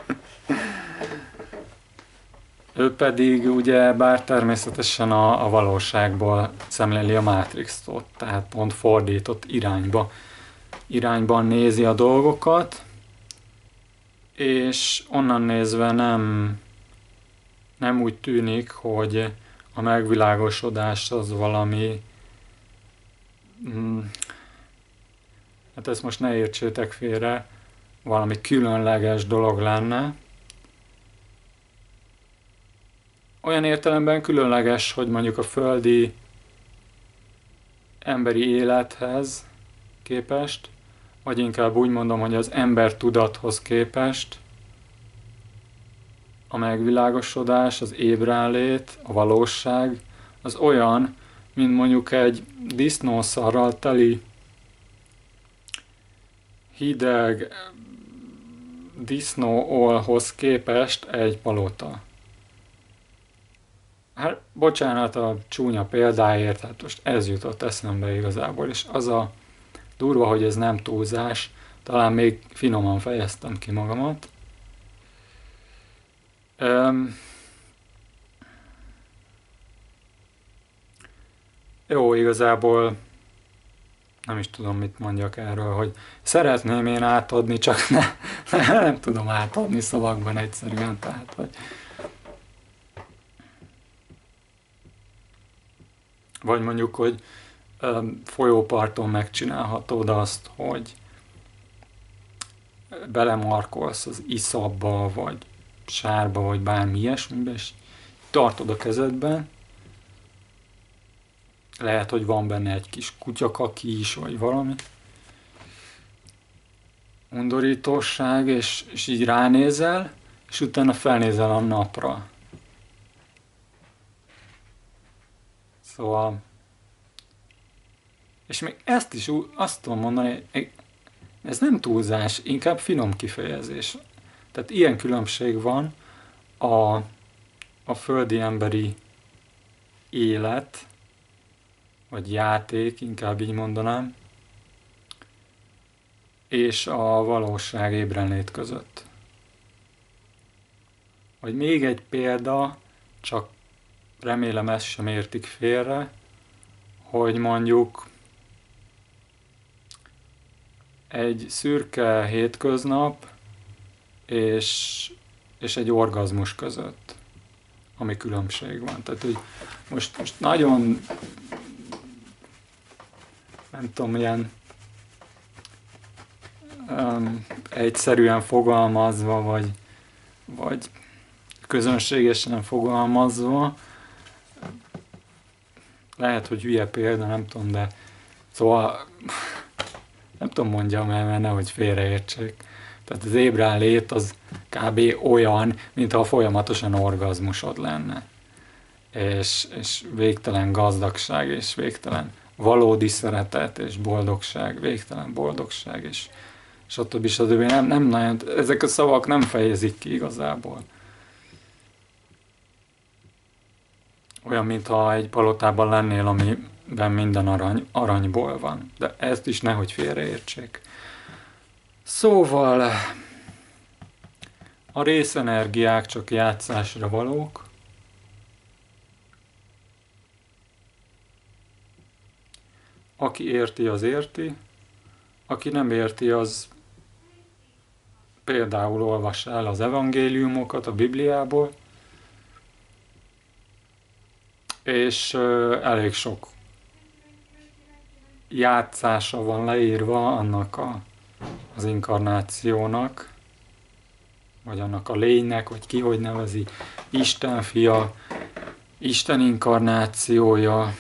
Ő pedig ugye bár természetesen a, a valóságból szemléli a Matrixot, tehát pont fordított irányba, irányban nézi a dolgokat, és onnan nézve nem, nem úgy tűnik, hogy a megvilágosodás az valami, mm, hát ezt most ne értsétek félre, valami különleges dolog lenne. Olyan értelemben különleges, hogy mondjuk a földi emberi élethez képest, vagy inkább úgy mondom, hogy az ember tudathoz képest a megvilágosodás, az ébrenlét, a valóság az olyan, mint mondjuk egy disznószarral teli hideg disznóolhoz képest egy palota. Hát bocsánat a csúnya példáért, hát most ez jutott eszembe igazából, és az a durva, hogy ez nem túlzás, talán még finoman fejeztem ki magamat. Öm, jó, igazából nem is tudom, mit mondjak erről, hogy szeretném én átadni, csak ne, nem tudom átadni szavakban egyszerűen, tehát, hogy vagy mondjuk, hogy öm, folyóparton megcsinálhatod azt, hogy belemarkolsz az iszapba, vagy sárba, vagy bármi ilyesmibe, és tartod a kezedben. Lehet, hogy van benne egy kis kutyakaki is, vagy valami. Undorítóság, és, és így ránézel, és utána felnézel a napra. Szóval... És még ezt is azt tudom mondani, ez nem túlzás, inkább finom kifejezés. Tehát ilyen különbség van a, a földi emberi élet, vagy játék, inkább így mondanám, és a valóság ébrenlét között. Vagy még egy példa, csak remélem ezt sem értik félre, hogy mondjuk egy szürke hétköznap és, és egy orgazmus között, ami különbség van. Tehát, hogy most, most nagyon, nem tudom, ilyen um, egyszerűen fogalmazva, vagy, vagy közönségesen fogalmazva, lehet, hogy hülye példa, nem tudom, de szóval nem tudom mondjam el, mert nehogy félreértsék. Tehát az ébrenlét az kb. Olyan, mintha folyamatosan orgazmusod lenne. És, és végtelen gazdagság, és végtelen valódi szeretet, és boldogság, végtelen boldogság, és stb. stb. Nem, nem nagyon, ezek a szavak nem fejezik ki igazából. Olyan, mintha egy palotában lennél, amiben minden arany, aranyból van. De ezt is nehogy félreértsék. Szóval a részenergiák csak játszásra valók. Aki érti, az érti. Aki nem érti, az például olvas el az evangéliumokat a Bibliából, és elég sok játszása van leírva annak a, az inkarnációnak, vagy annak a lénynek, vagy ki hogy nevezi, Isten fia, Isten inkarnációja.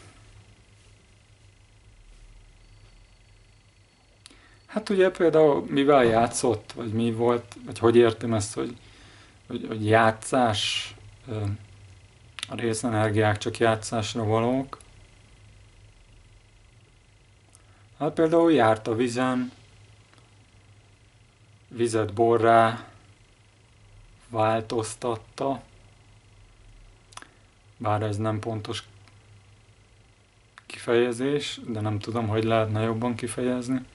Hát ugye például mivel játszott, vagy mi volt, vagy hogy értem ezt, hogy, hogy, hogy játszás, a részenergiák csak játszásra valók. Hát például járt a vizen, vizet borrá változtatta, bár ez nem pontos kifejezés, de nem tudom, hogy lehetne jobban kifejezni.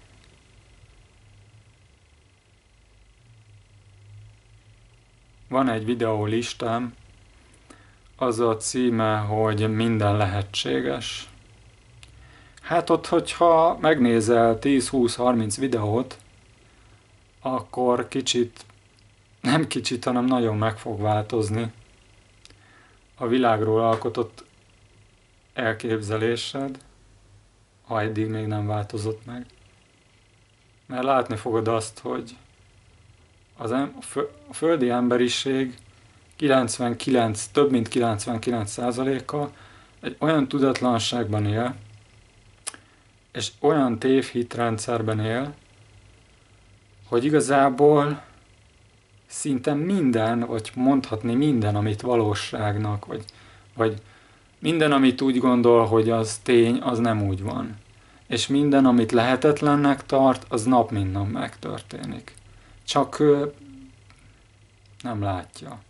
Van egy videó listám, az a címe, hogy minden lehetséges. Hát ott, hogyha megnézel tíz, húsz, harminc videót, akkor kicsit, nem kicsit, hanem nagyon meg fog változni a világról alkotott elképzelésed, ha eddig még nem változott meg. Mert látni fogod azt, hogy az em- a földi emberiség kilencvenkilenc, több mint kilencvenkilenc százaléka egy olyan tudatlanságban él, és olyan tévhitrendszerben él, hogy igazából szinte minden, vagy mondhatni minden, amit valóságnak, vagy, vagy minden, amit úgy gondol, hogy az tény, az nem úgy van. És minden, amit lehetetlennek tart, az nap mint nap megtörténik. Csak ő nem látja.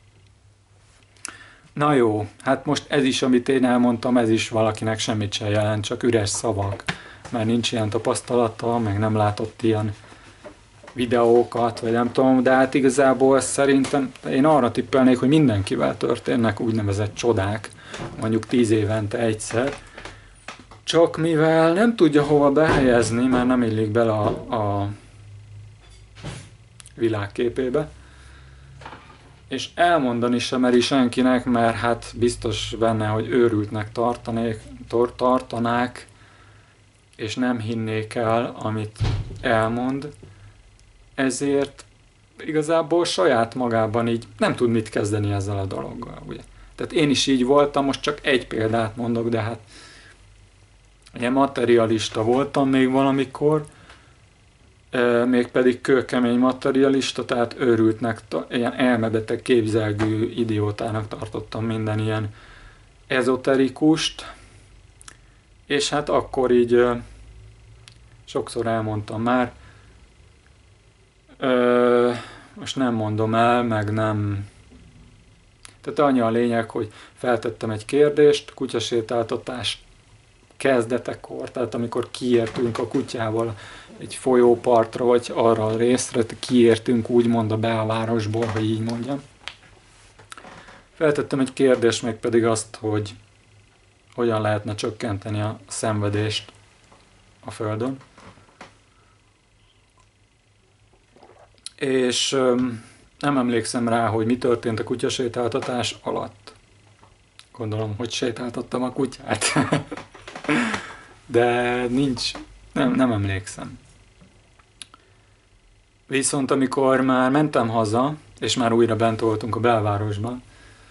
Na jó, hát most ez is, amit én elmondtam, ez is valakinek semmit sem jelent, csak üres szavak. Mert nincs ilyen tapasztalata, meg nem látott ilyen videókat, vagy nem tudom, de hát igazából szerintem én arra tippelnék, hogy mindenkivel történnek úgynevezett csodák, mondjuk tíz évente egyszer, csak mivel nem tudja hova behelyezni, mert nem illik bele a, a világképébe, és elmondani sem meri senkinek, mert hát biztos benne, hogy őrültnek tartanék, tartanák, és nem hinnék el, amit elmond, ezért igazából saját magában így nem tud mit kezdeni ezzel a dologgal, ugye. Tehát én is így voltam, most csak egy példát mondok, de hát ilyen materialista voltam még valamikor, mégpedig kőkemény materialista, tehát őrültnek, ilyen elmebeteg képzelgő idiótának tartottam minden ilyen ezoterikust, és hát akkor így sokszor elmondtam már, Ö, most nem mondom el, meg nem... Tehát annyi a lényeg, hogy feltettem egy kérdést, kutyasétáltatás kezdetekor, tehát amikor kiértünk a kutyával egy folyópartra, vagy arra a részre, kiértünk úgymond a belvárosból, hogy így mondjam. Feltettem egy kérdést, meg pedig azt, hogy hogyan lehetne csökkenteni a szenvedést a Földön. És öm, nem emlékszem rá, hogy mi történt a kutyasétáltatás alatt. Gondolom, hogy sétáltattam a kutyát. De nincs, nem, nem emlékszem. Viszont amikor már mentem haza, és már újra bent voltunk a belvárosban,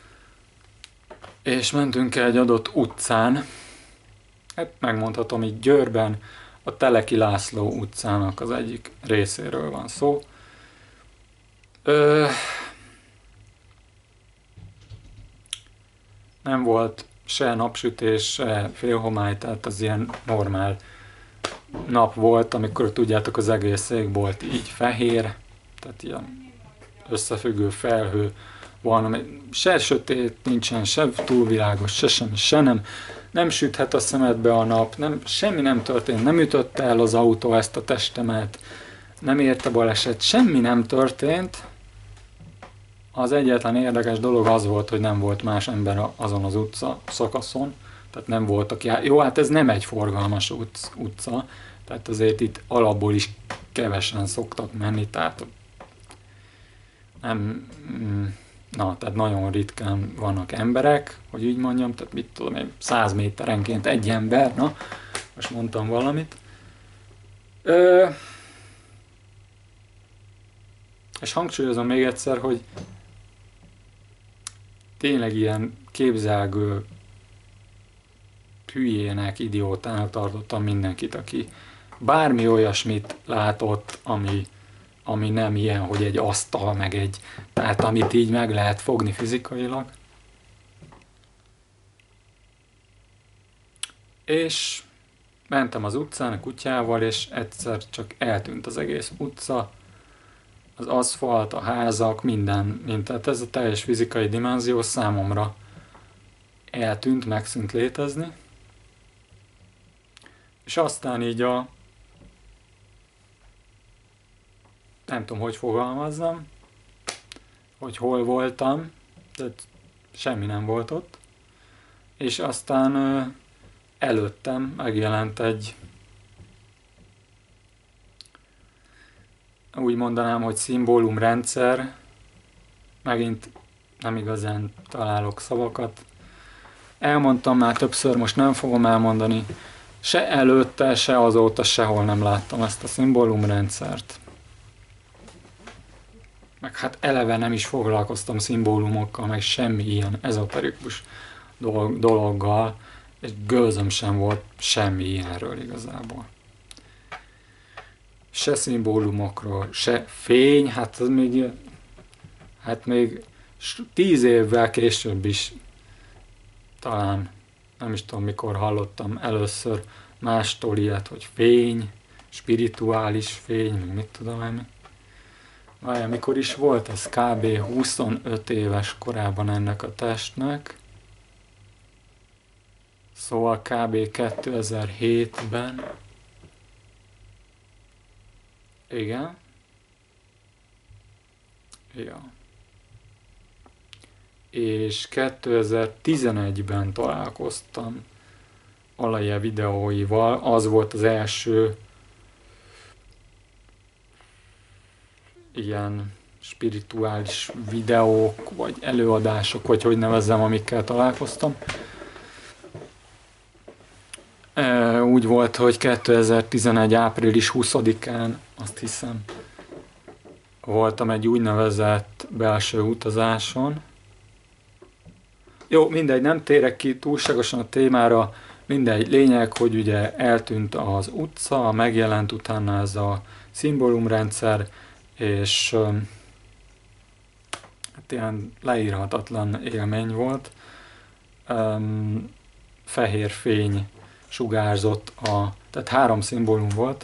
és mentünk egy adott utcán, hát megmondhatom így Győrben, a Teleki László utcának az egyik részéről van szó. Ö, nem volt se napsütés, se félhomály, tehát az ilyen normál nap volt, amikor tudjátok az egész ég volt így fehér, tehát ilyen összefüggő felhő van, ami se sötét nincsen, se túlvilágos, se semmi, se nem, nem süthet a szemedbe a nap, nem, semmi nem történt, nem ütötte el az autó ezt a testemet, nem érte baleset, semmi nem történt. Az egyetlen érdekes dolog az volt, hogy nem volt más ember azon az utca szakaszon, tehát nem voltak jár... Jó, hát ez nem egy forgalmas utc, utca, tehát azért itt alapból is kevesen szoktak menni, tehát nem... Na, tehát nagyon ritkán vannak emberek, hogy úgy mondjam, tehát mit tudom én, száz méterenként egy ember, na, most mondtam valamit. Ö... És hangsúlyozom még egyszer, hogy tényleg ilyen képzelgő hülyének, idiótának tartottam mindenkit, aki bármi olyasmit látott, ami, ami nem ilyen, hogy egy asztal, meg egy, tehát amit így meg lehet fogni fizikailag. És mentem az utcán a kutyával, és egyszer csak eltűnt az egész utca, az aszfalt, a házak, minden, mint, tehát ez a teljes fizikai dimenzió számomra eltűnt, megszűnt létezni. És aztán így a, nem tudom, hogy fogalmazzam, hogy hol voltam, tehát semmi nem volt ott. És aztán ö, előttem megjelent egy, úgy mondanám, hogy szimbólumrendszer, megint nem igazán találok szavakat, elmondtam már többször, most nem fogom elmondani. Se előtte, se azóta sehol nem láttam ezt a szimbólumrendszert. Meg hát eleve nem is foglalkoztam szimbólumokkal, meg semmi ilyen ezoterikus dologgal, és gőzöm sem volt semmi ilyenről igazából. Se szimbólumokról, se fény, hát az még, hát még tíz évvel később is talán, nem is tudom mikor hallottam először mástól ilyet, hogy fény, spirituális fény, meg mit tudom én. Várjál, mikor is volt ez? Kb. huszonöt éves korában ennek a testnek. Szóval kb. kétezer-hétben. Igen. Ja. És kétezer-tizenegyben találkoztam Alaje videóival. Az volt az első ilyen spirituális videók, vagy előadások, vagy hogy nevezzem, amikkel találkoztam. Úgy volt, hogy kétezer-tizenegy. április huszadikán, azt hiszem, voltam egy úgynevezett belső utazáson. Jó, mindegy, nem térek ki túlságosan a témára, mindegy, lényeg, hogy ugye eltűnt az utca, megjelent utána ez a szimbólumrendszer, és hát ilyen leírhatatlan élmény volt. Um, fehér fény sugárzott a... tehát három szimbólum volt.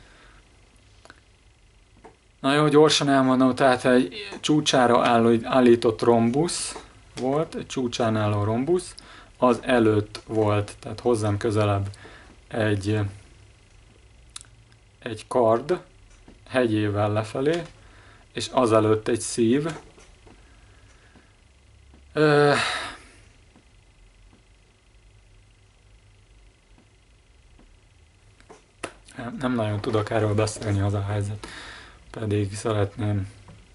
Na jó, gyorsan elmondom, tehát egy csúcsára állított rombusz volt, egy csúcsán álló rombusz, az előtt volt, tehát hozzám közelebb egy, egy kard, hegyével lefelé, és azelőtt egy szív. Ö... Nem nagyon tudok erről beszélni, az a helyzet, pedig szeretném.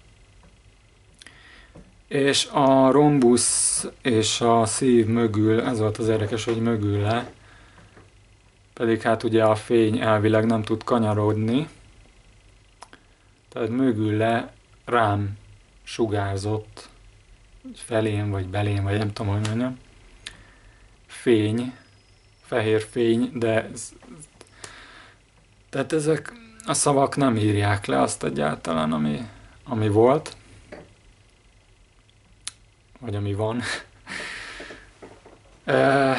És a rombusz és a szív mögül, ez volt az érdekes, hogy mögül le, pedig hát ugye a fény elvileg nem tud kanyarodni, tehát mögül le rám sugárzott, felém vagy belém, vagy nem tudom, hogy mondjam, fény, fehér fény, de ez, tehát ezek a szavak nem írják le azt egyáltalán, ami, ami volt, vagy ami van. e,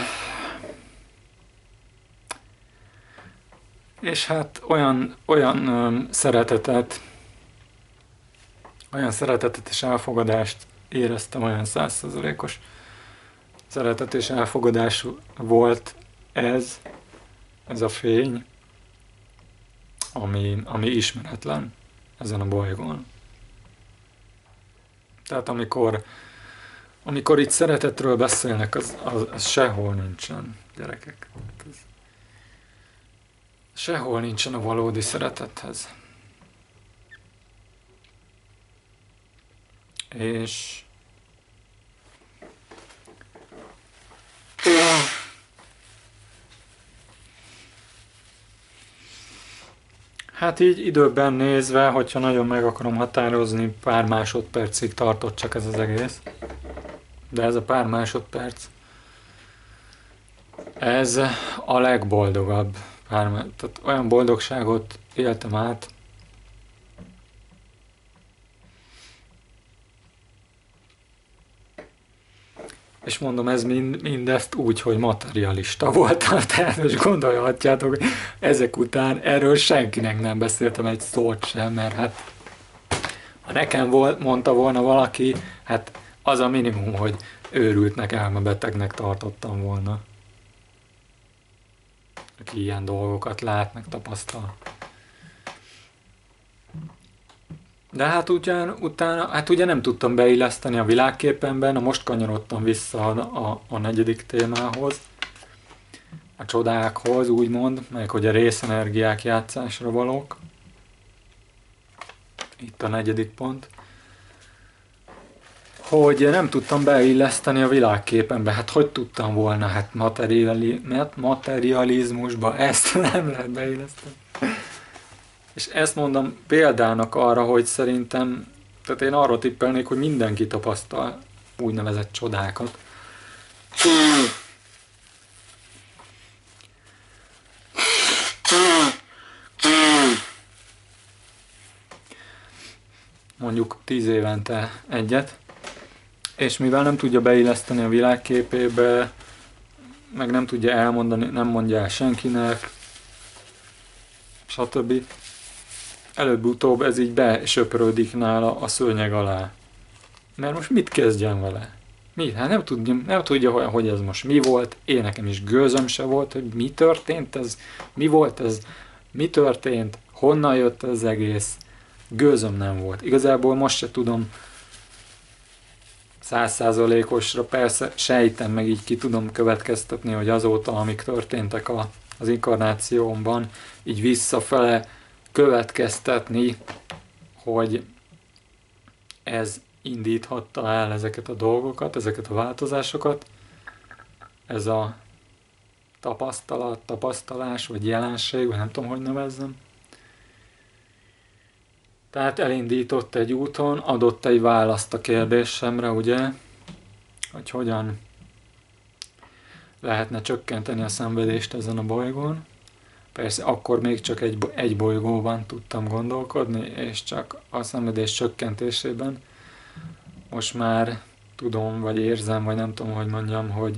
és hát olyan, olyan um, szeretetet, olyan szeretetet és elfogadást éreztem, olyan száz százalékos szeretet és elfogadás volt ez, ez a fény, ami, ami ismeretlen ezen a bolygón. Tehát amikor, amikor itt szeretetről beszélnek, az, az, az sehol nincsen, gyerekek. Ez, sehol nincsen a valódi szeretethez. És hát így időben nézve, hogyha nagyon meg akarom határozni, pár másodpercig tartott csak ez az egész. De ez a pár másodperc, ez a legboldogabb. Pár, tehát olyan boldogságot éltem át, és mondom, ez mind, mindezt úgy, hogy materialista voltam, tehát most gondolhatjátok, hogy ezek után erről senkinek nem beszéltem egy szót sem, mert hát ha nekem volt, mondta volna valaki, hát az a minimum, hogy őrültnek, elmebetegnek tartottam volna. Aki ilyen dolgokat lát, meg tapasztal. De hát ugyan, utána, hát ugye nem tudtam beilleszteni a világképemben, most kanyarodtam vissza a, a, a negyedik témához, a csodákhoz, úgymond, meg hogy a részenergiák játszásra valók. Itt a negyedik pont. hogy nem tudtam beilleszteni a világképembe. Hát hogy tudtam volna? Hát materiali, materializmusba ezt nem lehet beilleszteni. És ezt mondom példának arra, hogy szerintem, tehát én arra tippelnék, hogy mindenki tapasztal úgynevezett csodákat. Mondjuk tíz évente egyet, és mivel nem tudja beilleszteni a világképébe, meg nem tudja elmondani, nem mondja el senkinek, stb. Előbb-utóbb ez így besöpörődik nála a szőnyeg alá. Mert most mit kezdjen vele? Mi? Hát nem tudja, nem tudja, hogy ez most mi volt, én nekem is gőzöm se volt, hogy mi történt ez, mi volt ez, mi történt, honnan jött ez egész, gőzöm nem volt. Igazából most se tudom száz százalékosra, persze sejtem, meg így ki tudom következtetni, hogy azóta, amik történtek a, az inkarnációmban, így visszafele következtetni, hogy ez indíthatta el ezeket a dolgokat, ezeket a változásokat, ez a tapasztalat, tapasztalás, vagy jelenség, vagy nem tudom, hogy nevezzem. Tehát elindított egy úton, adott egy választ a kérdésemre, ugye, hogy hogyan lehetne csökkenteni a szenvedést ezen a bolygón. Persze akkor még csak egy, egy bolygóban tudtam gondolkodni, és csak a szenvedés csökkentésében. Most már tudom, vagy érzem, vagy nem tudom, hogy mondjam, hogy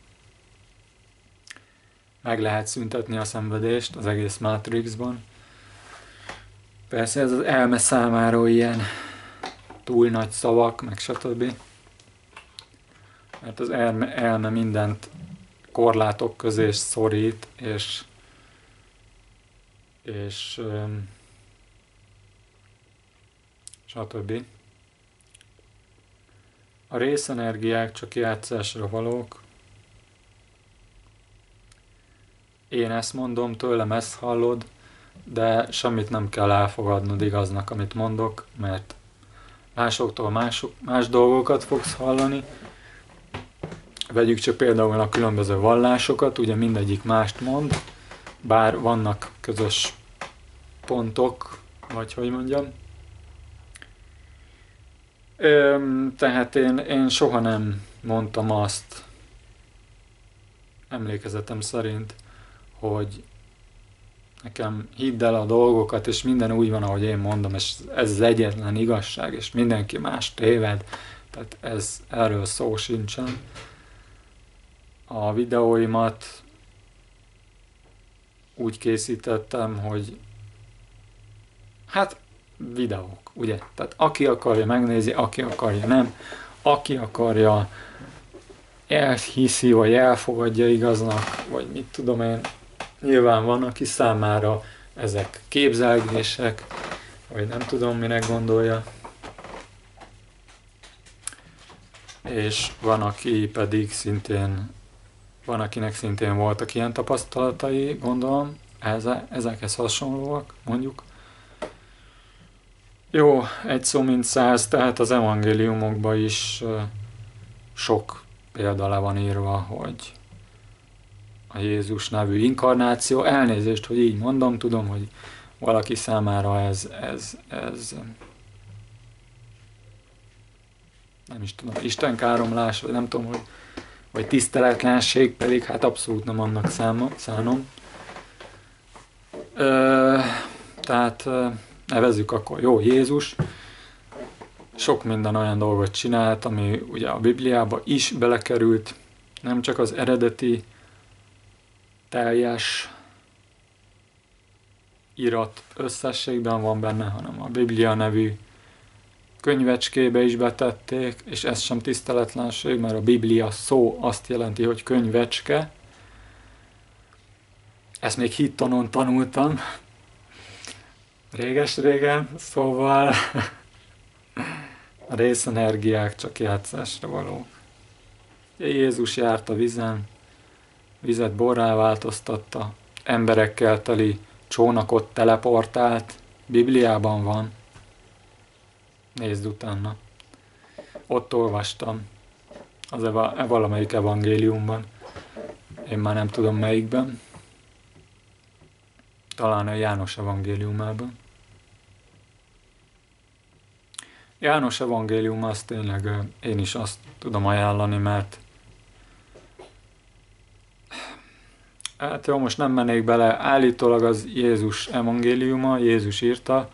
meg lehet szüntetni a szenvedést az egész Matrixban. Persze ez az elme számára ilyen túl nagy szavak, meg stb. Mert az elme, elme mindent korlátok közé szorít, és és um, stb. A részenergiák csak játszásra valók. Én ezt mondom, tőlem ezt hallod, de semmit nem kell elfogadnod igaznak, amit mondok, mert másoktól mások, más dolgokat fogsz hallani. Vegyük csak például a különböző vallásokat, ugye mindegyik mást mond, bár vannak közös pontok, vagy hogy mondjam. Öm, tehát én, én soha nem mondtam azt, emlékezetem szerint, hogy nekem hidd el a dolgokat, és minden úgy van, ahogy én mondom, és ez az egyetlen igazság, és mindenki más téved, tehát ez, erről szó sincsen. A videóimat úgy készítettem, hogy hát videók, ugye? Tehát aki akarja megnézi, aki akarja nem, aki akarja elhiszi, vagy elfogadja igaznak, vagy mit tudom én, nyilván van, aki számára ezek képzelgések, vagy nem tudom, minek gondolja. És van, aki pedig szintén, van, akinek szintén voltak ilyen tapasztalatai, gondolom, ezekhez hasonlóak, mondjuk. Jó, egy szó mint száz, tehát az evangéliumokban is sok példa le van írva, hogy a Jézus nevű inkarnáció, elnézést, hogy így mondom, tudom, hogy valaki számára ez, ez, ez nem is tudom, istenkáromlás, vagy nem tudom, hogy, vagy tiszteletlenség, pedig hát abszolút nem annak száma, szánom. Ö, tehát nevezzük akkor, jó, Jézus sok minden olyan dolgot csinált, ami ugye a Bibliába is belekerült, nem csak az eredeti teljes irat összességben van benne, hanem a Biblia nevű könyvecskébe is betették, és ez sem tiszteletlenség, mert a Biblia szó azt jelenti, hogy könyvecske. Ezt még Hittonon tanultam, réges-régen, szóval a részenergiák csak játszásra valók. Jézus járt a vízen, vizet borrá változtatta, emberekkel teli csónakot teleportált, Bibliában van, nézd utána. ott olvastam, az e, e valamelyik evangéliumban, én már nem tudom melyikben, talán a János evangéliumában. János evangélium az tényleg én is azt tudom ajánlani, mert hát jó, most nem mennék bele, állítólag az Jézus evangéliuma, Jézus írta.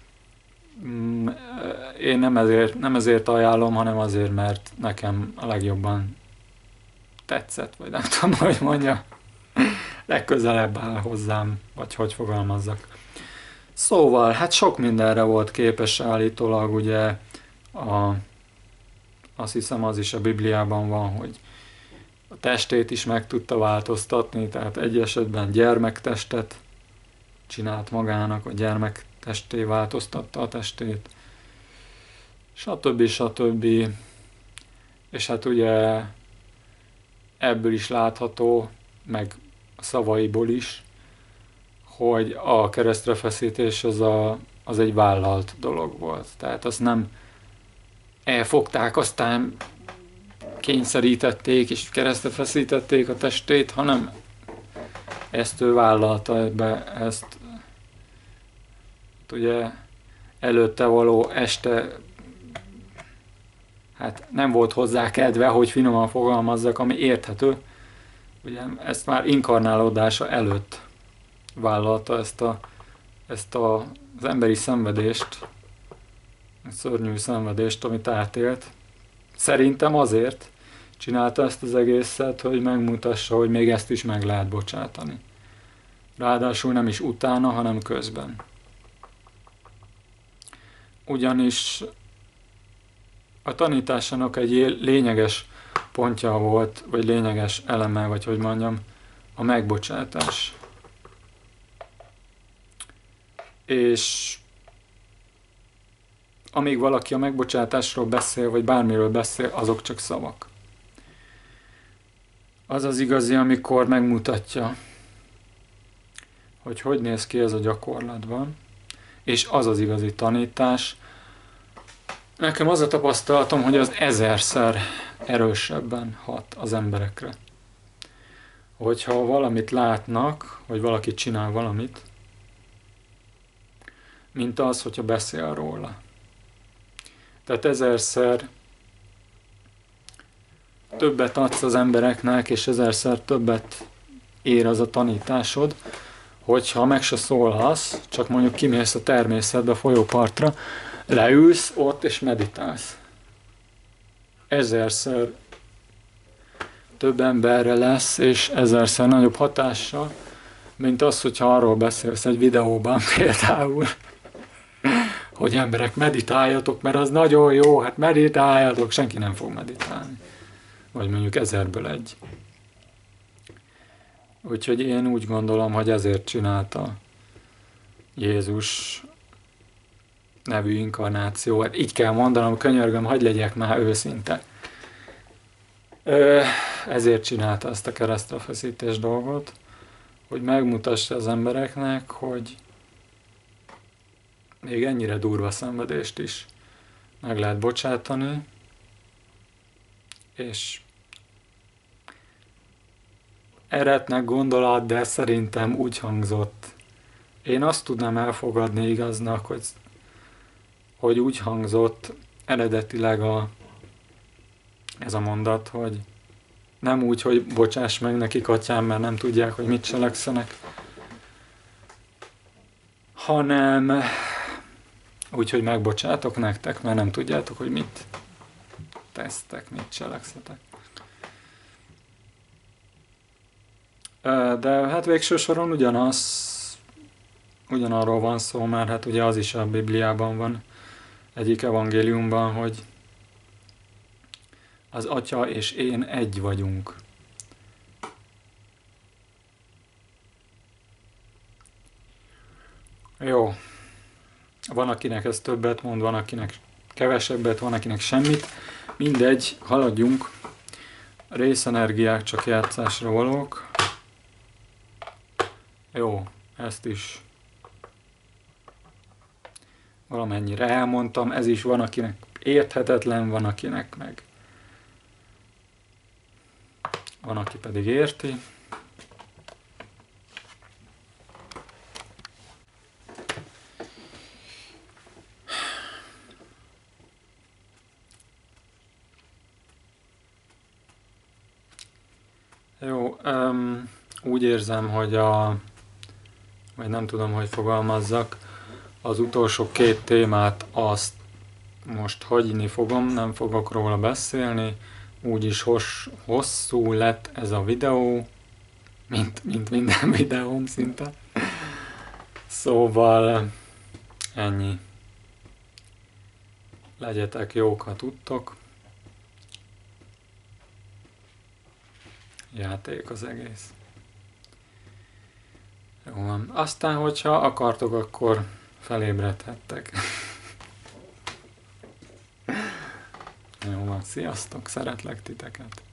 Én nem ezért, nem ezért ajánlom, hanem azért, mert nekem a legjobban tetszett, vagy nem tudom, hogy mondja, legközelebb áll hozzám, vagy hogy fogalmazzak. Szóval, hát sok mindenre volt képes állítólag, ugye a, azt hiszem az is a Bibliában van, hogy a testét is meg tudta változtatni, tehát egy esetben gyermektestet csinált magának, a gyermek testé változtatta a testét, stb. stb. És hát ugye ebből is látható, meg a szavaiból is, hogy a keresztrefeszítés az, a, az egy vállalt dolog volt. Tehát azt nem elfogták, aztán kényszerítették és keresztre feszítették a testét, hanem ezt ő vállalta ebbe, ezt ugye előtte való este, hát nem volt hozzá kedve, hogy finoman fogalmazzak, ami érthető. Ugye ezt már inkarnálódása előtt vállalta ezt, a, ezt a, az emberi szenvedést, a szörnyű szenvedést, amit átélt. Szerintem azért csinálta ezt az egészet, hogy megmutassa, hogy még ezt is meg lehet bocsátani. Ráadásul nem is utána, hanem közben. Ugyanis a tanításának egy lényeges pontja volt, vagy lényeges eleme, vagy hogy mondjam, a megbocsátás. És amíg valaki a megbocsátásról beszél, vagy bármiről beszél, azok csak szavak. Az az igazi, amikor megmutatja, hogy hogy néz ki ez a gyakorlatban, és az az igazi tanítás. Nekem az a tapasztalatom, hogy az ezerszer erősebben hat az emberekre. Hogyha valamit látnak, hogy valaki csinál valamit, mint az, hogyha beszél róla. Tehát ezerszer többet adsz az embereknek, és ezerszer többet ér az a tanításod, hogyha meg se szólhatsz, csak mondjuk kimész a természetbe, a folyópartra, leülsz ott és meditálsz. Ezerszer több emberre lesz, és ezerszer nagyobb hatással, mint az, hogyha arról beszélsz egy videóban például, hogy emberek, meditáljatok, mert az nagyon jó, hát meditáljatok, senki nem fog meditálni. Vagy mondjuk ezerből egy. Úgyhogy én úgy gondolom, hogy ezért csinálta Jézus nevű inkarnáció. Hát így kell mondanom, könyörgöm, hadd legyek már őszinte. Ö, ezért csinálta ezt a keresztrefeszítés dolgot, hogy megmutassa az embereknek, hogy még ennyire durva szenvedést is meg lehet bocsátani, és eretnek gondolat, de szerintem úgy hangzott. Én azt tudnám elfogadni igaznak, hogy, hogy úgy hangzott eredetileg a, ez a mondat, hogy nem úgy, hogy bocsáss meg nekik, atyám, mert nem tudják, hogy mit cselekszenek, hanem úgy, hogy megbocsátok nektek, mert nem tudjátok, hogy mit tesztek, mit cselekszetek. De hát végső soron ugyanaz, ugyanarról van szó, mert hát ugye az is a Bibliában van, egyik evangéliumban, hogy az Atya és én egy vagyunk. Jó. Van, akinek ez többet mond, van, akinek kevesebbet, van, akinek semmit. Mindegy, haladjunk. Részenergiák csak játszásra valók. Jó, ezt is valamennyire elmondtam. Ez is van, akinek érthetetlen, van akinek meg. Van, aki pedig érti. Jó, um, úgy érzem, hogy a, vagy nem tudom, hogy fogalmazzak, az utolsó két témát azt most hagyni fogom, nem fogok róla beszélni, úgyis hos, hosszú lett ez a videó, mint, mint minden videóm szinte. Szóval ennyi. Legyetek jók, ha tudtok. Játék az egész. Jó van. Aztán, hogyha akartok, akkor felébredhettek. Jó van, sziasztok, szeretlek titeket.